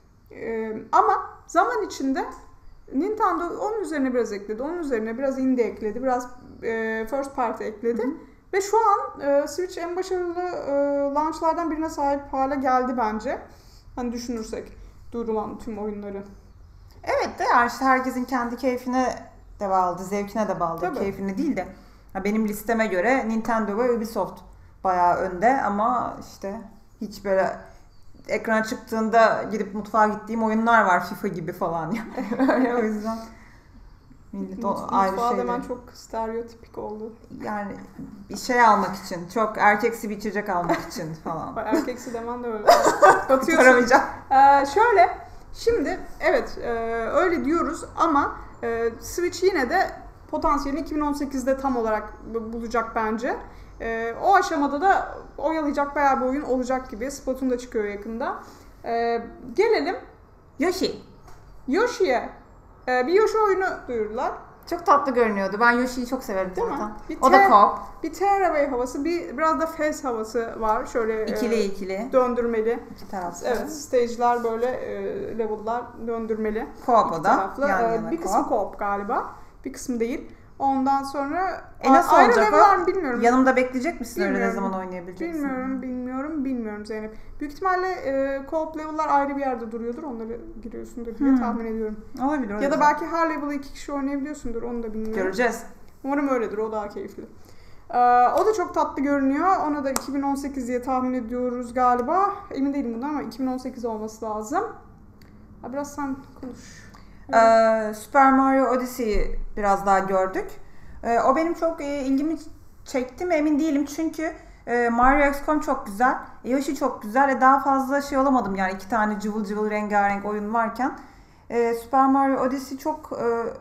Ama zaman içinde Nintendo onun üzerine biraz ekledi. Onun üzerine biraz indie ekledi. Biraz first party ekledi. Hı-hı. Ve şu an Switch en başarılı launchlardan birine sahip hale geldi bence. Hani düşünürsek duyurulan tüm oyunları. Evet de yani işte herkesin kendi keyfine de bağlı, zevkine de bağlı. Tabii. Keyfine değil de. Benim listeme göre Nintendo ve Ubisoft bayağı önde ama işte hiç böyle ekran çıktığında gidip mutfağa gittiğim oyunlar var, FIFA gibi falan yani. Öyle, o yüzden millet ayrı mutfağa şeyler. hemen çok stereotipik oldu. Yani bir şey almak için, çok erkeksi bir içecek almak için falan. Erkeksi demen de öyle. Batıyorsun. Aramayacağım. Şöyle, şimdi evet öyle diyoruz ama Switch yine de potansiyelini 2018'de tam olarak bulacak bence. O aşamada da oyalayacak bayağı bir oyun olacak gibi. Splatoon da çıkıyor yakında. Gelelim Yoshi'ye. Bir Yoshi oyunu duyurdular. Çok tatlı görünüyordu. Ben Yoshi'yi çok severim zaten. O da co-op. Bir tearaway havası, biraz da fez havası var. Şöyle ikili. Döndürmeli. İki taraflı. Evet, stage'ler böyle level'lar döndürmeli. Co-op'u da. Bir kısmı co-op galiba. Bir kısmı değil. Ondan sonra nasıl ayrı olacak level var o? mı bilmiyorum. Yanımda bekleyecek misin? Öyle ne zaman oynayabileceksin? Bilmiyorum Zeynep. Büyük ihtimalle co-op level'lar ayrı bir yerde duruyordur. Onları giriyorsundur diye tahmin ediyorum. Olabilir. Ya da belki her level'ı 2 kişi oynayabiliyorsundur. Onu da bilmiyorum. Göreceğiz. Umarım öyledir. O daha keyifli. O da çok tatlı görünüyor. Ona da 2018 diye tahmin ediyoruz galiba. Emin değilim bundan ama 2018 olması lazım. Biraz sen konuş. Super Mario Odyssey'yi biraz daha gördük. O benim çok ilgimi çekti mi emin değilim çünkü Mario XCOM çok güzel, Yoshi çok güzel. Daha fazla şey olamadım yani 2 tane cıvıl cıvıl rengarenk oyun varken Super Mario Odyssey çok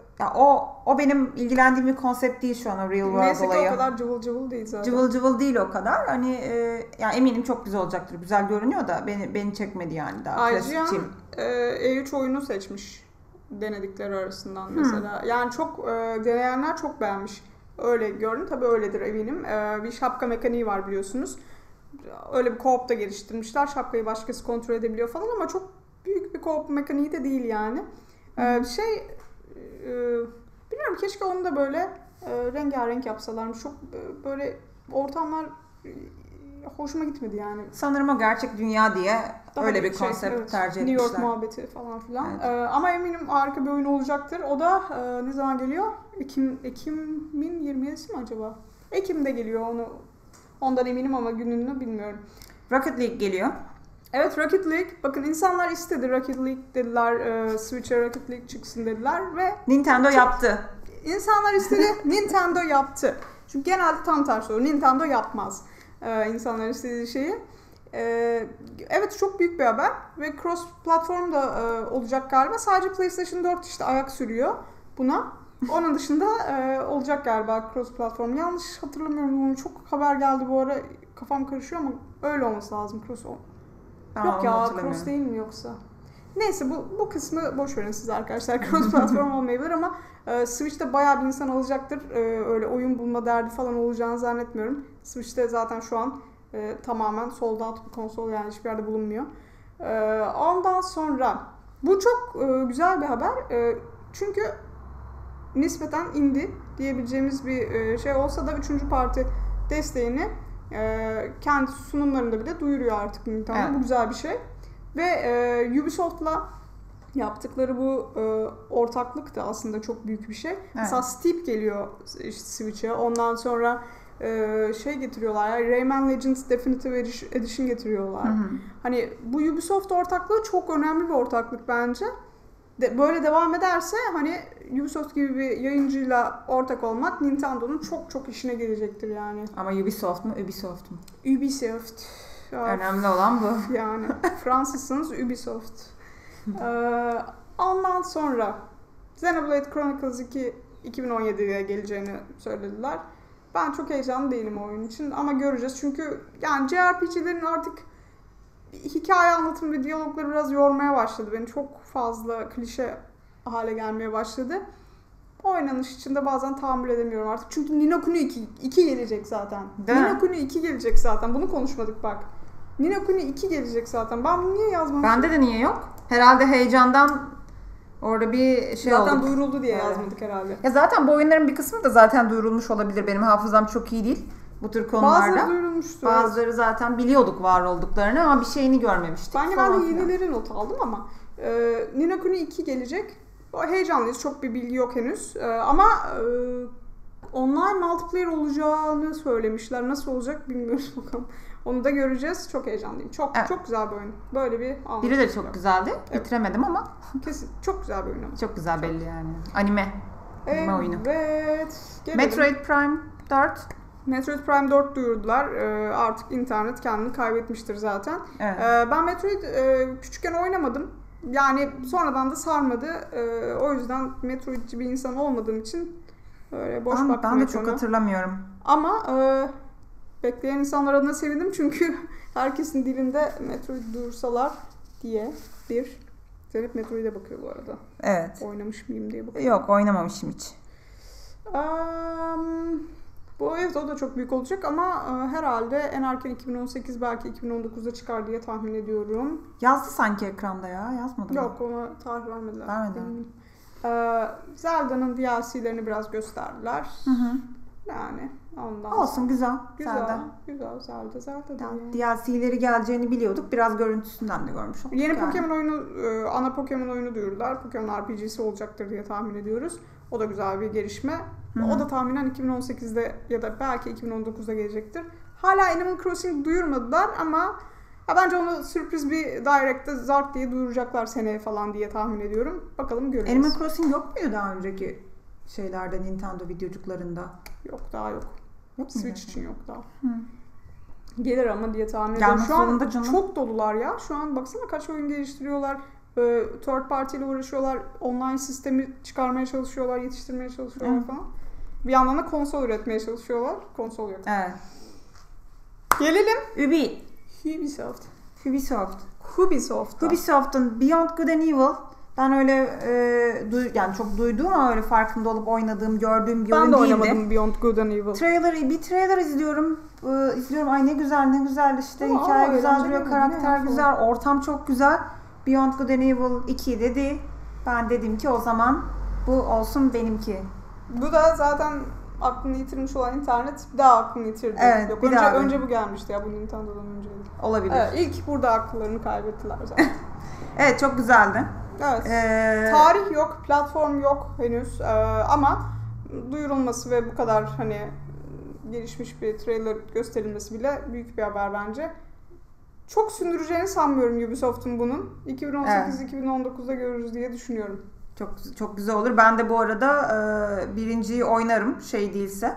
o benim ilgilendiğim bir konsept değil şu an, o real world neyse olayı. Neyse ki o kadar cıvıl cıvıl değil zaten. Cıvıl cıvıl değil o kadar. Hani yani eminim çok güzel olacaktır. Güzel görünüyor da beni çekmedi yani daha. Ayrıca E3 oyunu seçmiş denedikleri arasından mesela. Yani çok deneyenler çok beğenmiş. Öyle gördüm. Tabii öyledir eminim. Bir şapka mekaniği var biliyorsunuz. Öyle bir co-op da geliştirmişler. Şapkayı başkası kontrol edebiliyor falan ama çok büyük bir co-op mekaniği de değil yani. Bilmiyorum, keşke onu da böyle rengarenk yapsalarmış. Çok böyle ortamlar hoşuma gitmedi yani. Sanırım o gerçek dünya diye Daha öyle bir konsept tercih etmişler. New York muhabbeti falan filan. Evet. Ama eminim harika bir oyun olacaktır. O da ne zaman geliyor? Ekim'in 27'si mi acaba? Ekim'de geliyor, ondan eminim ama gününü bilmiyorum. Rocket League geliyor. Evet, Rocket League. Bakın insanlar istedi, Rocket League dediler, Switch'e Rocket League çıksın dediler ve Nintendo yaptı. İnsanlar istedi, Nintendo yaptı. Çünkü genelde tam tersi olur. Nintendo yapmaz insanlar istediği şeyi. Evet, çok büyük bir haber ve cross platform da olacak galiba. Sadece PlayStation 4 işte ayak sürüyor buna. Onun dışında olacak galiba cross platform. Yanlış hatırlamıyorum. Çok haber geldi bu ara. Kafam karışıyor ama öyle olması lazım cross. Yok ya, cross değil mi yoksa? Neyse, bu kısmı boş verin siz arkadaşlar. Cross platform olmayabilir ama Switch'te bayağı bir insan alacaktır. Öyle oyun bulma derdi falan olacağını zannetmiyorum. Switch'te zaten şu an tamamen sold out bir konsol, yani hiçbir yerde bulunmuyor. Ondan sonra bu çok güzel bir haber. Çünkü nispeten indie diyebileceğimiz bir şey olsa da 3. parti desteğini kendi sunumlarında bile duyuruyor artık Nintendo. Evet. Bu güzel bir şey. Ve Ubisoft'la yaptıkları bu ortaklık da aslında çok büyük bir şey. Evet. Mesela Steep geliyor işte Switch'e. Ondan sonra şey getiriyorlar ya, Rayman Legends Definitive Edition getiriyorlar. Hı hı. Hani bu Ubisoft ortaklığı çok önemli bir ortaklık bence. Böyle devam ederse hani Ubisoft gibi bir yayıncıyla ortak olmak Nintendo'nun çok çok işine gelecektir yani. Ama Ubisoft mu, Ubisoft mu? Ubisoft. Önemli olan bu. Yani Fransızsınız, Ubisoft. Ondan sonra Xenoblade Chronicles 2 2017'ye geleceğini söylediler. Ben çok heyecanlı değilim o oyun için ama göreceğiz. Çünkü yani JRPG'lerin artık hikaye anlatımı ve diyalogları biraz yormaya başladı. Beni çok fazla klişe hale gelmeye başladı. Oynanış için de bazen tahammül edemiyorum artık. Çünkü Ni no Kuni 2 gelecek zaten. Ni no Kuni 2 gelecek zaten. Bunu konuşmadık bak. Ni no Kuni 2 gelecek zaten. Ben bunu niye yazmamışım? Bende de niye yok? Herhalde heyecandan orada bir şey oldu. Zaten duyuruldu diye yazmadık herhalde. Ya zaten bu oyunların bir kısmı da zaten duyurulmuş olabilir. Benim hafızam çok iyi değil bu tür konularda. Bazıları duyurulmuştu. Bazıları zaten biliyorduk var olduklarını ama bir şeyini görmemiştik. Ben genelde yenileri not aldım ama Ni no Kuni 2 gelecek. Heyecanlıyız. Çok bir bilgi yok henüz. Ama online multiplayer olacağını söylemişler. Nasıl olacak bilmiyoruz bakalım. Onu da göreceğiz. Çok heyecanlıyım. Çok güzel bir oyun. Böyle bir anlatım. Biri de çok güzeldi. Evet. Bitiremedim ama. Kesin. Çok güzel bir oyun ama. Çok güzel belli yani. Anime oyunu. Evet. Metroid Prime 4. Metroid Prime 4 duyurdular. Artık internet kendini kaybetmiştir zaten. Evet. Ben Metroid küçükken oynamadım. Yani sonradan da sarmadı. O yüzden Metroid'ci bir insan olmadığım için öyle boş baktım. Ben de çok hatırlamıyorum. Ama bekleyen insanlar adına sevindim çünkü herkesin dilinde Metroid duyursalar diye bir. Zeynep Metroid'e bakıyor bu arada. Evet. Oynamış mıyım diye bakıyor. Yok, oynamamışım hiç. Bu evet, o da çok büyük olacak ama herhalde en erken 2018 belki 2019'da çıkar diye tahmin ediyorum. Yazdı sanki ekranda ya, yazmadı mı? Yok, ona tarih vermediler. Vermediler. Zelda'nın DLC'lerini biraz gösterdiler. Hı. Yani ondan olsun, güzel. Zelda yani. DLC'leri geleceğini biliyorduk. Biraz görüntüsünden de görmüş olduk. Yeni Pokemon oyunu, ana Pokemon oyunu duyurdular. Pokemon RPG'si olacaktır diye tahmin ediyoruz. O da güzel bir gelişme. Hı-hı. O da tahminen 2018'de ya da belki 2019'da gelecektir. Hala Animal Crossing duyurmadılar ama ya bence onu sürpriz bir Direct'te zart diye duyuracaklar seneye falan diye tahmin ediyorum. Bakalım, göreceğiz. Animal Crossing yok muydu daha önceki şeylerde, Nintendo videocuklarında? Yok, daha yok. Switch için yok daha. Hı. Gelir ama diye tahmin ediyorum. Şu an çok dolular ya. Şu an baksana kaç oyun geliştiriyorlar. Third party ile uğraşıyorlar. Online sistemi çıkarmaya çalışıyorlar, yetiştirmeye çalışıyorlar falan. Bir yandan da konsol üretmeye çalışıyorlar. Konsol yok. Evet. Gelelim. Ubisoft'un Beyond Good and Evil Ben öyle yani çok duyduğum ama öyle farkında olup oynadığım, gördüğüm bir oyun Ben de değildi. oynamadım Beyond Good and Evil. Bir trailer izliyorum. İzliyorum. Ay ne güzel işte. Ama Hikaye güzel eğlenceli duruyor, mi? karakter Ne güzel, ortam çok güzel. Beyond Good and Evil 2 dedi. Ben dedim ki o zaman bu olsun benimki. Bu da zaten aklını yitirmiş olan internet bir daha aklını yitirdi. Evet, Yok, bir daha. önce bu gelmişti ya, bu Nintendo'dan önceydi. Olabilir. Evet, ilk burada akıllarını kaybettiler zaten. Evet, çok güzeldi. Evet. Tarih yok, platform yok henüz ama duyurulması ve bu kadar hani gelişmiş bir trailer gösterilmesi bile büyük bir haber bence. Çok sündüreceğini sanmıyorum Ubisoft'un bunun. 2018-2019'da görürüz diye düşünüyorum. Çok güzel olur. Ben de bu arada birinciyi oynarım şey değilse.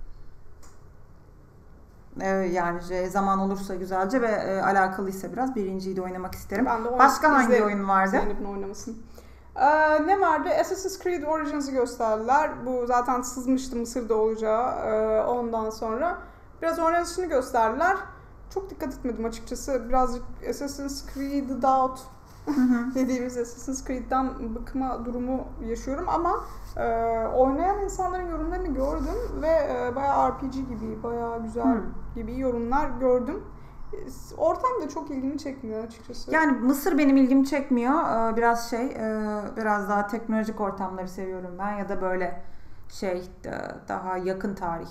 Yani zaman olursa güzelce ve alakalıysa biraz birinciyi de oynamak isterim. Ben de Başka hangi oyun vardı? Zeynep'in oynamasını. Ne vardı? Assassin's Creed Origins'i gösterdiler. Bu zaten sızmıştı Mısır'da olacağı. Ondan sonra biraz oynanışını gösterdiler. Çok dikkat etmedim açıkçası. Birazcık Assassin's Creed'ed out dediğimiz Assassin's Creed'den bıkma durumu yaşıyorum ama oynayan insanların yorumlarını gördüm ve bayağı RPG gibi, bayağı güzel gibi yorumlar gördüm. Ortam da çok ilgimi çekmiyor açıkçası. Yani Mısır benim ilgimi çekmiyor. Biraz biraz daha teknolojik ortamları seviyorum ben ya da böyle daha yakın tarih.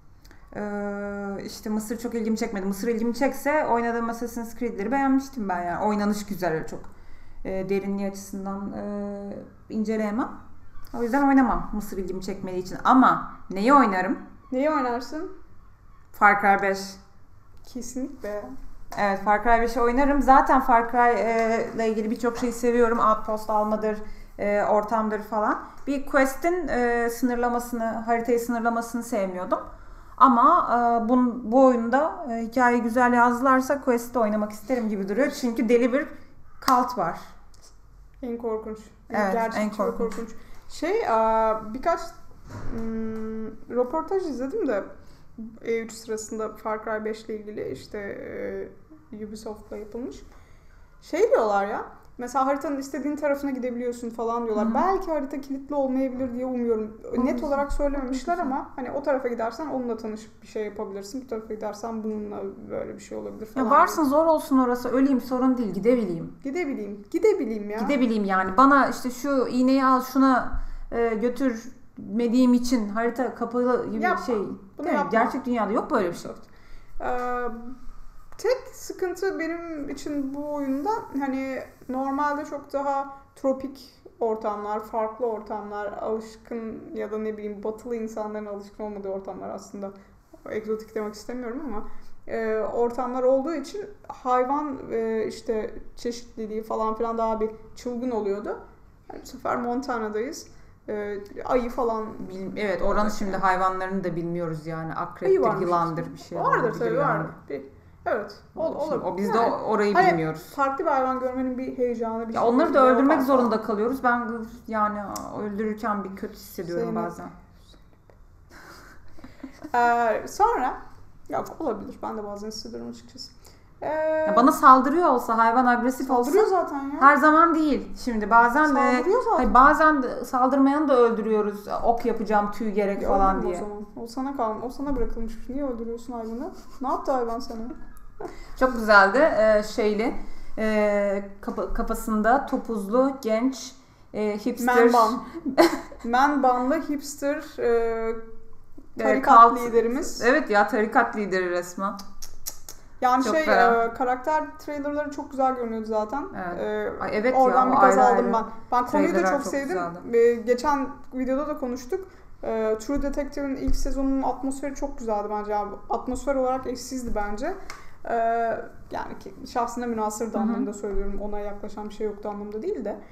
İşte Mısır çok ilgimi çekmedi. Mısır ilgimi çekse oynadığım Assassin's Creed'leri beğenmiştim ben yani. Oynanış güzel, çok derinliği açısından inceleyemem. O yüzden oynamam Mısır ilgimi çekmediği için. Ama neyi oynarım? Neyi oynarsın? Far Cry 5. Kesinlikle. Evet, Far Cry 5'i oynarım. Zaten Far Cry ile ilgili birçok şeyi seviyorum. Outpost almadır, ortamdır falan. Bir quest'in haritayı sınırlamasını sevmiyordum. Ama bu oyunda hikayeyi güzel yazdılarsa quest'te oynamak isterim gibi duruyor. Çünkü deli bir cult var. En korkunç. Evet, gerçekten en korkunç. Birkaç röportaj izledim de E3 sırasında Far Cry 5 ile ilgili işte Ubisoft'la yapılmış. Diyorlar ya, mesela haritanın istediğin tarafına gidebiliyorsun falan diyorlar. Hı-hı. Belki harita kilitli olmayabilir diye umuyorum. Net olarak söylememişler ama hani o tarafa gidersen onunla tanışıp bir şey yapabilirsin. Bu tarafa gidersen bununla böyle bir şey olabilir falan. Ya varsın zor olsun orası, öleyim sorun değil, gidebileyim ya. Gidebileyim yani. Bana işte şu iğneyi al şuna götürmediğim için harita kapalı gibi bir şey. Gerçek dünyada yok böyle bir şey. Tek sıkıntı benim için bu oyunda hani normalde çok daha tropik ortamlar, farklı ortamlar, alışkın ya da ne bileyim batılı insanların alışkın olmadığı ortamlar, aslında egzotik demek istemiyorum ama ortamlar olduğu için hayvan işte çeşitliliği falan filan daha bir çılgın oluyordu. Yani bu sefer Montana'dayız. Ayı falan. Evet, oranın şimdi hayvanlarını da bilmiyoruz yani. Akreptir, yılandır bir şey. Vardır tabii, vardır. Evet. O biz de orayı bilmiyoruz. Farklı bir hayvan görmenin bir heyecanı, bir şey. Onları da öldürmek zorunda kalıyoruz. Ben yani öldürürken bir kötü hissediyorum bazen. Sonra yok olabilir. Ben de bazen hissediyorum açıkçası. Bana saldırıyor olsa, hayvan agresif olsa. Saldırıyor zaten ya. Her zaman değil. Şimdi bazen saldırıyor zaten. Bazen saldırmayanı da öldürüyoruz. Ok yapacağım, tüy gerek falan diye. O zaman. O sana kalmış. O sana bırakılmış. Niye öldürüyorsun hayvanı? Ne yaptı hayvan sana? Çok güzeldi. Kafasında topuzlu, genç, hipster. Man-banlı hipster tarikat liderimiz. Evet ya, tarikat lideri resmen. Yani karakter trailerları çok güzel görünüyordu zaten. Evet. Oradan bir gaz aldım ben. Ben konuyu da çok sevdim. Geçen videoda da konuştuk. True Detective'in ilk sezonunun atmosferi çok güzeldi bence. Yani atmosfer olarak eşsizdi bence. Yani şahsına münhasır anlamda söylüyorum. Ona yaklaşan bir şey yoktu anlamda değil de.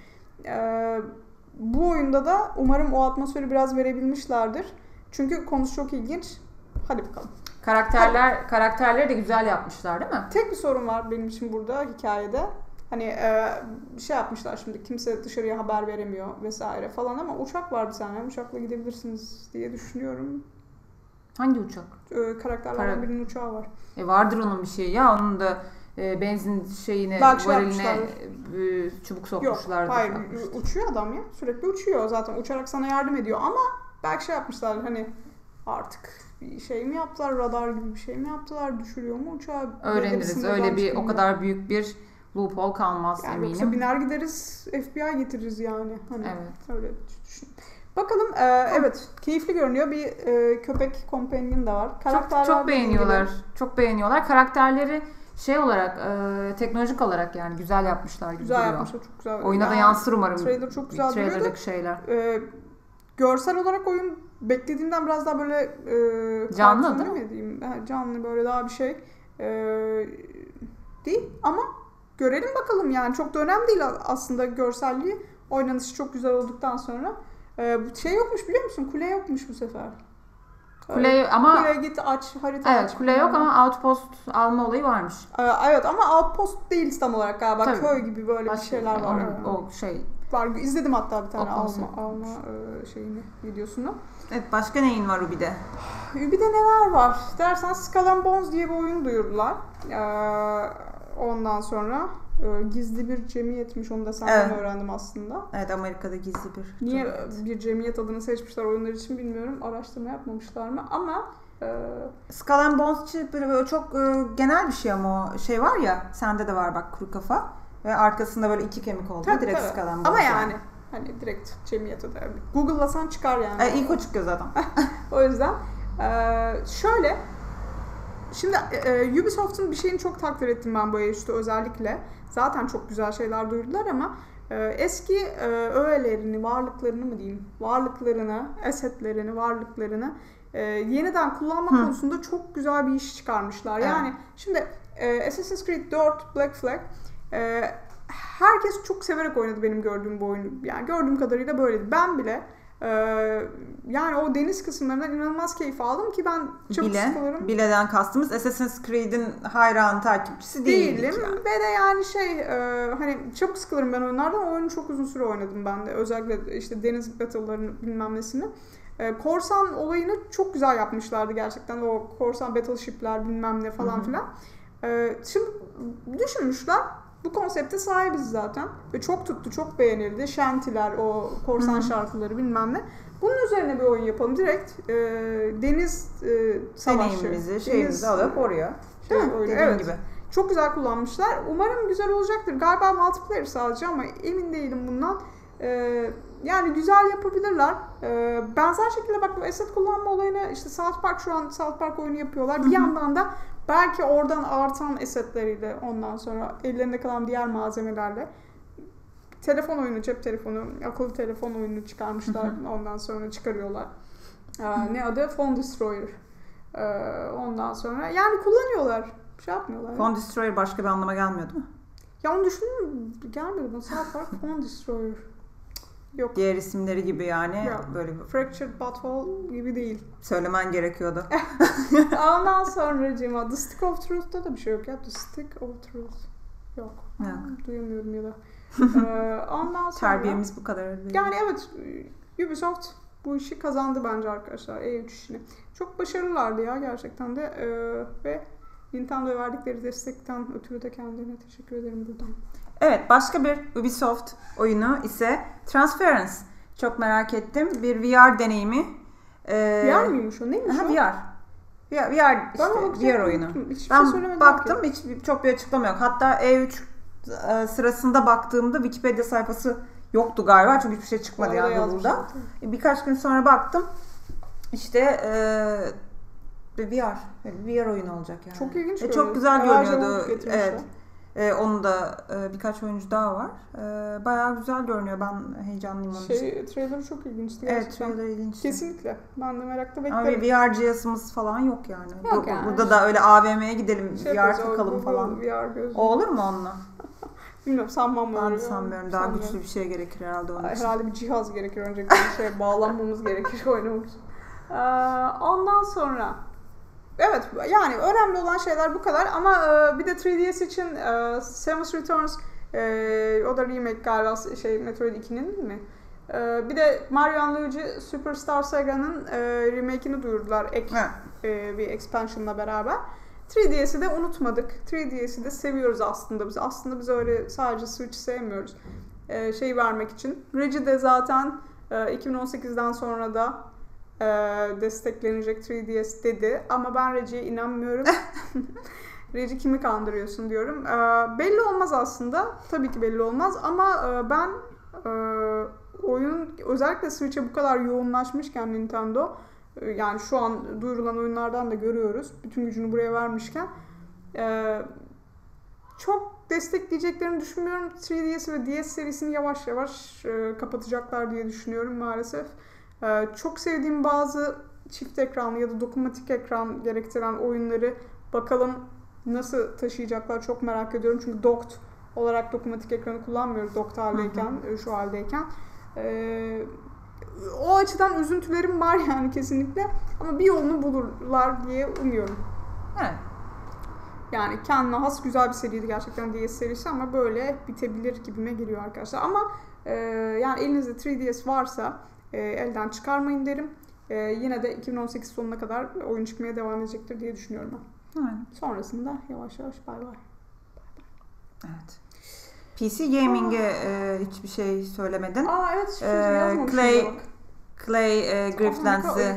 Bu oyunda da umarım o atmosferi biraz verebilmişlerdir. Çünkü konusu çok ilginç. Hadi bakalım. Karakterleri de güzel yapmışlar değil mi? Tek bir sorun var benim için burada hikayede. Hani yapmışlar şimdi, kimse dışarıya haber veremiyor vesaire falan ama uçak var bir tane. Uçakla gidebilirsiniz diye düşünüyorum. Hangi uçak? Karakterlerden birinin uçağı var. Vardır onun bir şeyi ya. Onun da benzin şeyine, Belki variline çubuk sokmuşlardı. Yok, hayır, uçuyor adam ya. Sürekli uçuyor zaten. Uçarak sana yardım ediyor ama belki şey yapmışlar, hani artık bir şey mi yaptılar, radar gibi bir şey mi yaptılar, düşürüyor mu uçağı? Öğreniriz. Öyle bir o kadar büyük bir loophole kalmaz yani eminim. Yoksa biner gideriz, FBI getiririz yani. Hani evet. Öyle düşün. Bakalım, evet, keyifli görünüyor. Bir köpek companion da var. Çok beğeniyorlar. Çok beğeniyorlar. Karakterleri şey olarak, teknolojik olarak yani güzel yapmışlar gibi güzel duruyor. Yapmışlar, çok güzel. Oyuna da yansır umarım. Trailer çok güzel duruyordu. Trailer'daki şeyler. Görsel olarak oyun beklediğimden biraz daha böyle canlı değil mi? Diyeyim. Canlı, böyle daha bir şey değil ama görelim bakalım yani. Çok da önemli değil aslında görselliği. Oynanışı çok güzel olduktan sonra. Şey yokmuş, biliyor musun? Kule yokmuş bu sefer. Kuleye git, aç, harita evet, aç. Kule yok ama outpost alma olayı varmış. Evet ama outpost değil tam olarak galiba. Tabii. Köy gibi böyle bir şeyler var. O şey. Var. İzledim hatta bir tane alma şeyini, videosunu. Evet, başka neyin var Ubi'de? Ubi'de neler var dersen, Skull and Bones diye bir oyun duyurdular. Ondan sonra gizli bir cemiyetmiş, onu da senden öğrendim aslında. Evet, Amerika'da gizli bir Niye cemiyet. bir cemiyet adını seçmişler oyunlar için bilmiyorum. Araştırma yapmamışlar mı ama Skull and Bones için böyle çok genel bir şey ama o şey var ya, sende de var bak, kuru kafa ve arkasında böyle 2 kemik oldu. Direkt Skull and Bones. Ama yani hani direkt cemiyet adı. Google'lasan çıkar yani. İlk o çıkıyor zaten. O yüzden şöyle, şimdi Ubisoft'un bir şeyini çok takdir ettim ben bu E3'te özellikle. Zaten çok güzel şeyler duyurdular ama eski öğelerini, varlıklarını mı diyeyim, varlıklarını yeniden kullanma konusunda çok güzel bir iş çıkarmışlar. Evet. Yani şimdi Assassin's Creed 4 Black Flag herkes çok severek oynadı benim gördüğüm bu oyunu. Yani gördüğüm kadarıyla böyleydi. Ben bile yani o deniz kısımlarından inanılmaz keyif aldım ki ben çabuk sıkılırım. Bileden kastımız Assassin's Creed'in hayran takipçisi değilim. Yani. Ve de yani hani çabuk sıkılırım ben oyunlardan. O oyunu çok uzun süre oynadım ben de. Özellikle işte deniz battle'larını bilmem nesini. Korsan olayını çok güzel yapmışlardı gerçekten. O korsan battleship'ler bilmem ne falan filan. Şimdi düşünmüşler. Bu konsepte sahibiz zaten. Ve çok tuttu, çok beğenildi. Şantiler, o korsan şarkıları bilmem ne. Bunun üzerine bir oyun yapalım. Direkt deniz savaşı. Deneyimimizi, şeyimizi alıp oraya. Evet. Gibi. Çok güzel kullanmışlar. Umarım güzel olacaktır. Galiba multiplayer sadece ama emin değilim bundan. Yani güzel yapabilirler. Benzer şekilde bak, bu asset kullanma olayını işte South Park, şu an South Park oyunu yapıyorlar. Bir yandan da belki oradan artan assetleriyle, ondan sonra ellerinde kalan diğer malzemelerle telefon oyunu, cep telefonu, akıllı telefon oyunu çıkarmışlar. Ondan sonra çıkarıyorlar. Ne adı? Phone Destroyer. Ondan sonra yani kullanıyorlar. Şey yapmıyorlar. Phone Destroyer başka bir anlama gelmiyor değil mi? Ya onu düşündüm, gelmedi bana. South Park Phone Destroyer. Yok. Diğer isimleri gibi yani. Yok. Böyle bir... Fractured Butthole gibi değil. Söylemen gerekiyordu. Ondan sonra The Stick of Truth'ta da bir şey yok ya. The Stick of Truth. Yok. Duyamıyorum ya da. Ondan sonra... Terbiyemiz bu kadar. Yani evet, Ubisoft bu işi kazandı bence arkadaşlar. E3 işini. Çok başarılılardı ya gerçekten de. Ve Nintendo'ya verdikleri destekten ötürü de kendilerine teşekkür ederim buradan. Evet, başka bir Ubisoft oyunu ise Transference. Çok merak ettim. Bir VR deneyimi. VR mıymış o? Neymiş o? VR işte, VR oyunu. Ben baktım, çok bir açıklama yok. Hatta E3 sırasında baktığımda Wikipedia sayfası yoktu galiba. Çünkü hiçbir şey çıkmadı yani burada. Birkaç gün sonra baktım. İşte VR oyunu olacak yani. Çok ilginç. Çok güzel görünüyordu. Evet. Onun da birkaç oyuncu daha var. Bayağı güzel görünüyor. Ben heyecanlıyım onun için. Trailer çok ilginçti gerçekten. Evet, trailer ilginçti. Kesinlikle. Ben de merakla beklerim. Ama bir VR cihazımız falan yok yani. Yok yani. Burada da öyle AVM'ye gidelim, VR takalım falan. O olur mu onunla? Bilmiyorum, sanmam. Ben de sanmıyorum. Daha güçlü bir şey gerekir herhalde onun için. Herhalde bir cihaz gerekir. Önce bir bağlanmamız gerekir oynamak için. Ondan sonra evet, yani önemli olan şeyler bu kadar ama bir de 3DS için Samus Returns, o da remake galiba Metroid 2'nin mi? Bir de Mario & Luigi Superstar Saga'nın remake'ini duyurdular bir expansion'la beraber. 3DS'i de unutmadık. 3DS'i de seviyoruz aslında biz. Aslında biz öyle sadece Switch sevmiyoruz. Şey vermek için. Regi de zaten 2018'den sonra da desteklenecek 3DS dedi. Ama ben Regi'ye inanmıyorum. Regi kimi kandırıyorsun diyorum. Belli olmaz aslında. Tabii ki belli olmaz. Ama ben oyun özellikle Switch'e bu kadar yoğunlaşmışken Nintendo, yani şu an duyurulan oyunlardan da görüyoruz. Bütün gücünü buraya vermişken çok destekleyeceklerini düşünmüyorum. 3DS ve DS serisini yavaş yavaş kapatacaklar diye düşünüyorum maalesef. Çok sevdiğim bazı çift ekranlı ya da dokunmatik ekran gerektiren oyunları bakalım nasıl taşıyacaklar, çok merak ediyorum. Çünkü docked olarak dokunmatik ekranı kullanmıyoruz docked haldeyken, şu haldeyken. O açıdan üzüntülerim var yani kesinlikle. Ama bir yolunu bulurlar diye umuyorum. Evet. Yani kendine has güzel bir seriydi gerçekten DS serisi ama böyle bitebilir gibime geliyor arkadaşlar. Ama yani elinizde 3DS varsa elden çıkarmayın derim. Yine de 2018 sonuna kadar oyun çıkmaya devam edecektir diye düşünüyorum ben. Sonrasında yavaş yavaş bay bay. Evet. PC Gaming'e hiçbir şey söylemedin. Evet. Clay Griftlands'ı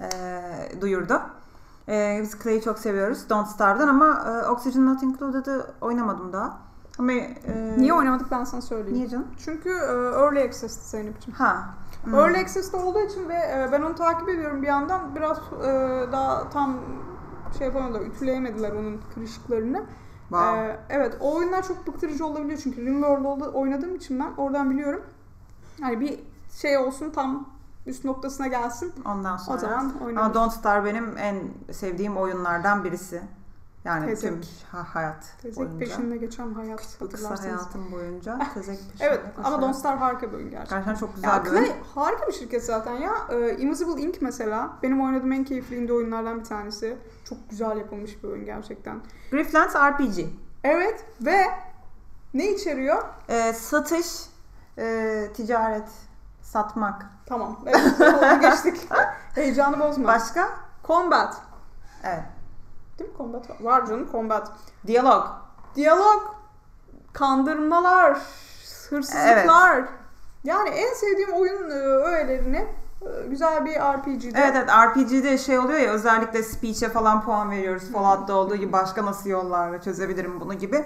duyurdu. Biz Clay'i çok seviyoruz. Don't Starve'dan ama Oxygen Not Included'ı oynamadım daha. Ama niye oynamadık ben sana söyleyeyim. Niye canım? Çünkü Early Access'ti Zeynep'ciğim. Early Access'te olduğu için ve ben onu takip ediyorum bir yandan. Biraz daha tam şey yapamadılar, ütüleyemediler onun kırışıklarını. Wow. Evet, o oyunlar çok bıktırıcı olabiliyor çünkü RimWorld'da oynadığım için ben oradan biliyorum. Yani bir şey olsun, tam üst noktasına gelsin. Ondan sonra. O zaman oynarız. Ama Don't Starve benim en sevdiğim oyunlardan birisi. Yani Tezek. tüm hayat Tezek boyunca. peşinde geçen hayat, Kısa hatırlarsanız. hayatım boyunca Tezek peşinde. Evet ama Don't Starve harika bir oyun gerçekten. Gerçekten çok güzel bir oyun. Harika bir şirket zaten ya. Invisible Ink mesela benim oynadığım en keyifli indie oyunlardan bir tanesi. Çok güzel yapılmış bir oyun gerçekten. Griftlands RPG. Evet ve ne içeriyor? Satış, ticaret, satmak. Tamam. Evet, onu geçtik. Heyecanı bozma. Başka? Combat. Evet. Değil mi combat? Var canım combat. Diyalog. Diyalog. Kandırmalar. Hırsızlıklar. Evet. Yani en sevdiğim oyun öğelerini güzel bir RPG'de. Evet RPG'de şey oluyor ya, özellikle speech'e falan puan veriyoruz. Fallout'ta olduğu gibi başka nasıl yollarla çözebilirim bunu gibi.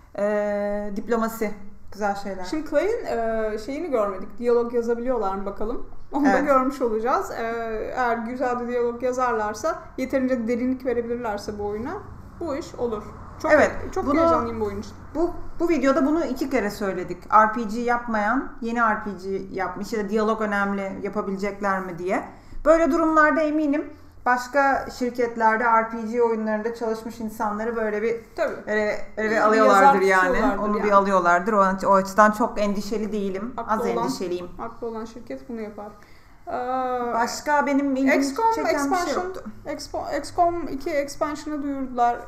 Diplomasi. Güzel şeyler. Şimdi Clay'in şeyini görmedik. Diyalog yazabiliyorlar mı bakalım. Onu da görmüş olacağız. Eğer güzel bir diyalog yazarlarsa, yeterince derinlik verebilirlerse bu oyuna, bu iş olur. Çok heyecanlıyım bu oyun için. Bu videoda bunu 2 kere söyledik. RPG yapmayan, yeni RPG yapmış ya da diyalog önemli, yapabilecekler mi diye. Böyle durumlarda eminim başka şirketlerde RPG oyunlarında çalışmış insanları böyle bir alıyorlardır yani. Onu bir alıyorlardır. O açıdan çok endişeli değilim. Endişeliyim. Haklı olan şirket bunu yapar. Başka benim ilgimi çeken bir şey yoktu. XCOM 2 expansion'ı duyurdular.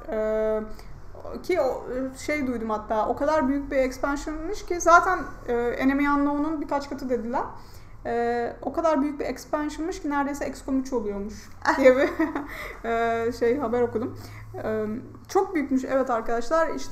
Ki şey duydum hatta, o kadar büyük bir expansion'mış ki zaten Enemy Unknown'un birkaç katı dediler. O kadar büyük bir expansion'mış ki neredeyse XCOM 3 oluyormuş diye bir haber okudum. Çok büyükmüş evet arkadaşlar. İşte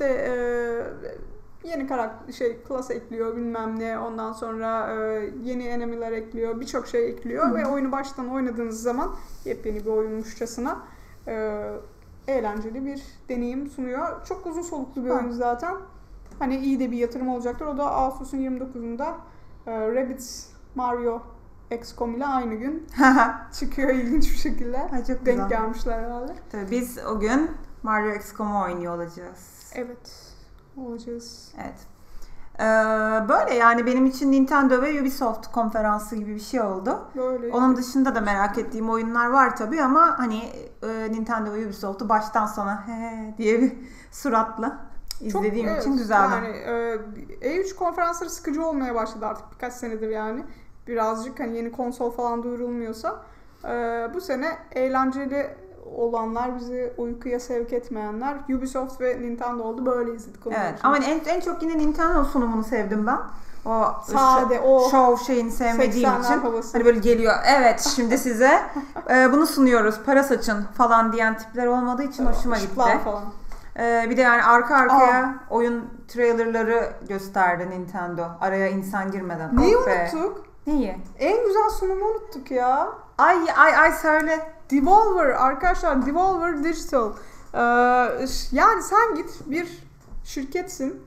yeni class ekliyor bilmem ne, ondan sonra yeni enemy'ler ekliyor, birçok şey ekliyor ve oyunu baştan oynadığınız zaman yepyeni bir oyunmuşçasına eğlenceli bir deneyim sunuyor. Çok uzun soluklu bir oyun zaten. Hani iyi de bir yatırım olacaktır. O da Ağustos'un 29'unda Rabbids Mario XCOM ile aynı gün çıkıyor ilginç bir şekilde. Çok denk gelmişler herhalde. Tabii biz o gün Mario XCOM'u oynuyor olacağız. Evet. Olacağız. Evet. Böyle yani benim için Nintendo ve Ubisoft konferansı gibi bir şey oldu. Böyle. Onun dışında da merak ettiğim oyunlar var tabii ama hani Nintendo ve Ubisoft'u baştan sona diye bir suratla izlediğim için güzeldi. Yani E3 konferansları sıkıcı olmaya başladı artık birkaç senedir yani. Birazcık hani yeni konsol falan duyurulmuyorsa. Bu sene eğlenceli olanlar, bizi uykuya sevk etmeyenler Ubisoft ve Nintendo oldu. Böyle izledik onları. Evet ama en çok yine Nintendo sunumunu sevdim ben. O sade, o show şeyini sevmediğim 80'ler için havası. hani böyle geliyor. Evet şimdi size bunu sunuyoruz. Para saçın falan diyen tipler olmadığı için hoşuma gitti. Işıklar falan. Bir de yani arka arkaya oyun trailerları gösterdi Nintendo. Araya insan girmeden. Neyi Oh be. unuttuk? Neyi? En güzel sunumu unuttuk ya. Ay söyle. Devolver arkadaşlar, Devolver Digital. Yani sen git bir şirketsin.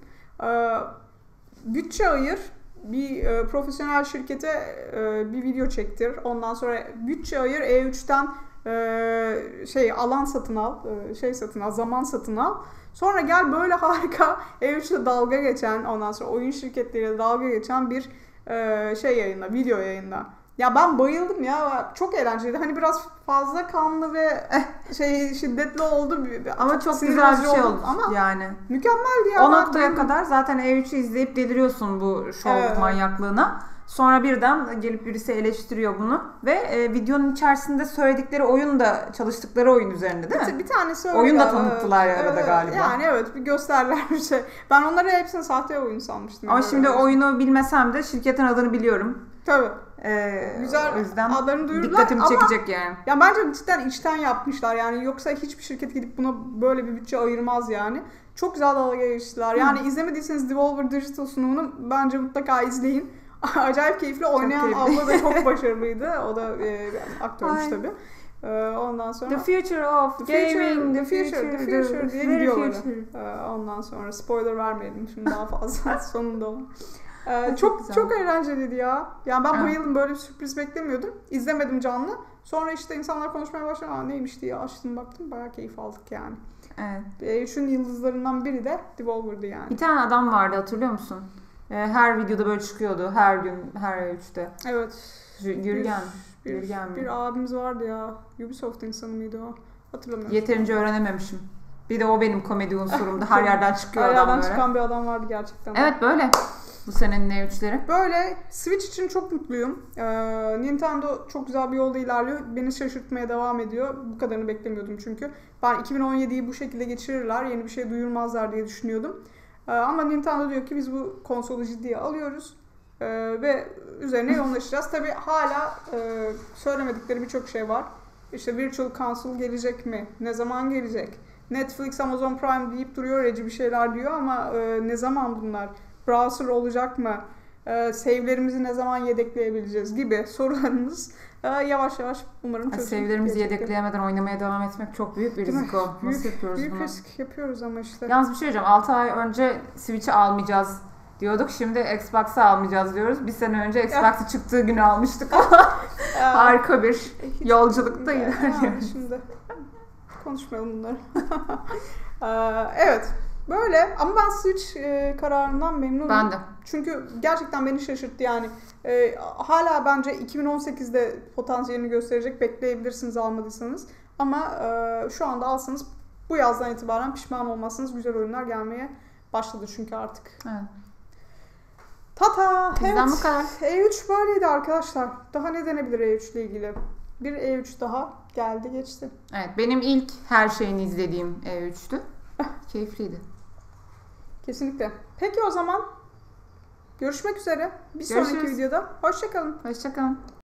Bütçe ayır. Bir profesyonel şirkete bir video çektir. Ondan sonra bütçe ayır. E3'ten alan satın al. Satın al. Zaman satın al. Sonra gel böyle harika E3'te dalga geçen, ondan sonra oyun şirketleriyle dalga geçen bir yayınla, video yayınla. Ya ben bayıldım ya. Çok eğlenceliydi. Hani biraz fazla kanlı ve şiddetli oldu. Ama çok güzel bir şey oldu. Ama yani. Mükemmeldi ya. O noktaya kadar zaten E3'ü izleyip deliriyorsun bu şov manyaklığına. Sonra birden gelip birisi eleştiriyor bunu ve videonun içerisinde söyledikleri oyun da çalıştıkları oyun üzerinde değil mi? Bir tanesi öyle. Oyun da tanıttılar arada galiba. Yani evet, bir gösterdiler bir şey. Ben onları hepsini sahte oyun sanmıştım. Ama şimdi oyunu bilmesem de şirketin adını biliyorum. Tabii. Güzel. O yüzden adlarını duyurdular. Dikkatimi çekecek yani. Ya bence cidden içten yapmışlar yani, yoksa hiçbir şirket gidip buna böyle bir bütçe ayırmaz yani. Çok güzel dalga geçtiler. Yani izlemediyseniz Devolver Digital sunumunu bence mutlaka izleyin. Acayip keyifli. Oynayan abla da çok başarılıydı. O da aktörmüş tabii. Ondan sonra The future of gaming, the future diye gidiyorlar. Ondan sonra spoiler vermeyelim şimdi daha fazla sonunda olan. Çok eğlenceliydi ya. Yani ben bayıldım, böyle bir sürpriz beklemiyordum. İzlemedim canlı. Sonra işte insanlar konuşmaya başladı. Neymiş diye açtım baktım. Bayağı keyif aldık yani. Evet. Şunun yıldızlarından biri de Devolver'dı yani. Bir tane adam vardı, hatırlıyor musun? Her videoda böyle çıkıyordu. Her gün, her E3'te. Evet. Gürgen. Bir abimiz vardı ya. Ubisoft insanı mıydı o? Hatırlamıyorum. Yeterince öğrenememişim. Bir de o benim komedi unsurumdu. Her yerden çıkıyor adam böyle. Her yerden böyle. çıkan bir adam vardı gerçekten. Evet böyle. Bu senenin E3'leri. Böyle. Switch için çok mutluyum. Nintendo çok güzel bir yolda ilerliyor. Beni şaşırtmaya devam ediyor. Bu kadarını beklemiyordum çünkü. Ben 2017'yi bu şekilde geçirirler, yeni bir şey duyurmazlar diye düşünüyordum. Ama Nintendo diyor ki biz bu konsolu ciddiye alıyoruz ve üzerine yoğunlaşacağız. Tabii hala söylemedikleri birçok şey var. İşte Virtual Console gelecek mi? Ne zaman gelecek? Netflix, Amazon Prime deyip duruyor, Reci bir şeyler diyor ama ne zaman bunlar? Browser olacak mı? Save'lerimizi ne zaman yedekleyebileceğiz gibi sorularınız yavaş yavaş umarım çözülür. Save'lerimizi yedekleyemeden oynamaya devam etmek çok büyük bir risk o. Nasıl yapıyoruz büyük bunu? Büyük risk yapıyoruz ama işte. Yalnız bir şey diyeceğim. 6 ay önce Switch'i almayacağız diyorduk. Şimdi Xbox'ı almayacağız diyoruz. Bir sene önce Xbox'ı çıktığı günü almıştık. Harika bir yolculukta ilerliyoruz. Şimdi konuşmayalım bunları. Evet. Böyle ama ben Switch kararından memnunum. Ben de. Çünkü gerçekten beni şaşırttı yani. Hala bence 2018'de potansiyelini gösterecek, bekleyebilirsiniz almadıysanız. Ama şu anda alsanız bu yazdan itibaren pişman olmazsınız. Güzel oyunlar gelmeye başladı çünkü artık. Evet. Tata! Bizden bu kadar. E3 böyleydi arkadaşlar. Daha ne denebilir E3 ile ilgili? Bir E3 daha geldi geçti. Evet, benim ilk her şeyini izlediğim E3'tü. Keyifliydi. Kesinlikle. Peki o zaman görüşmek üzere. Bir sonraki videoda. Hoşça kalın. Hoşça kalın.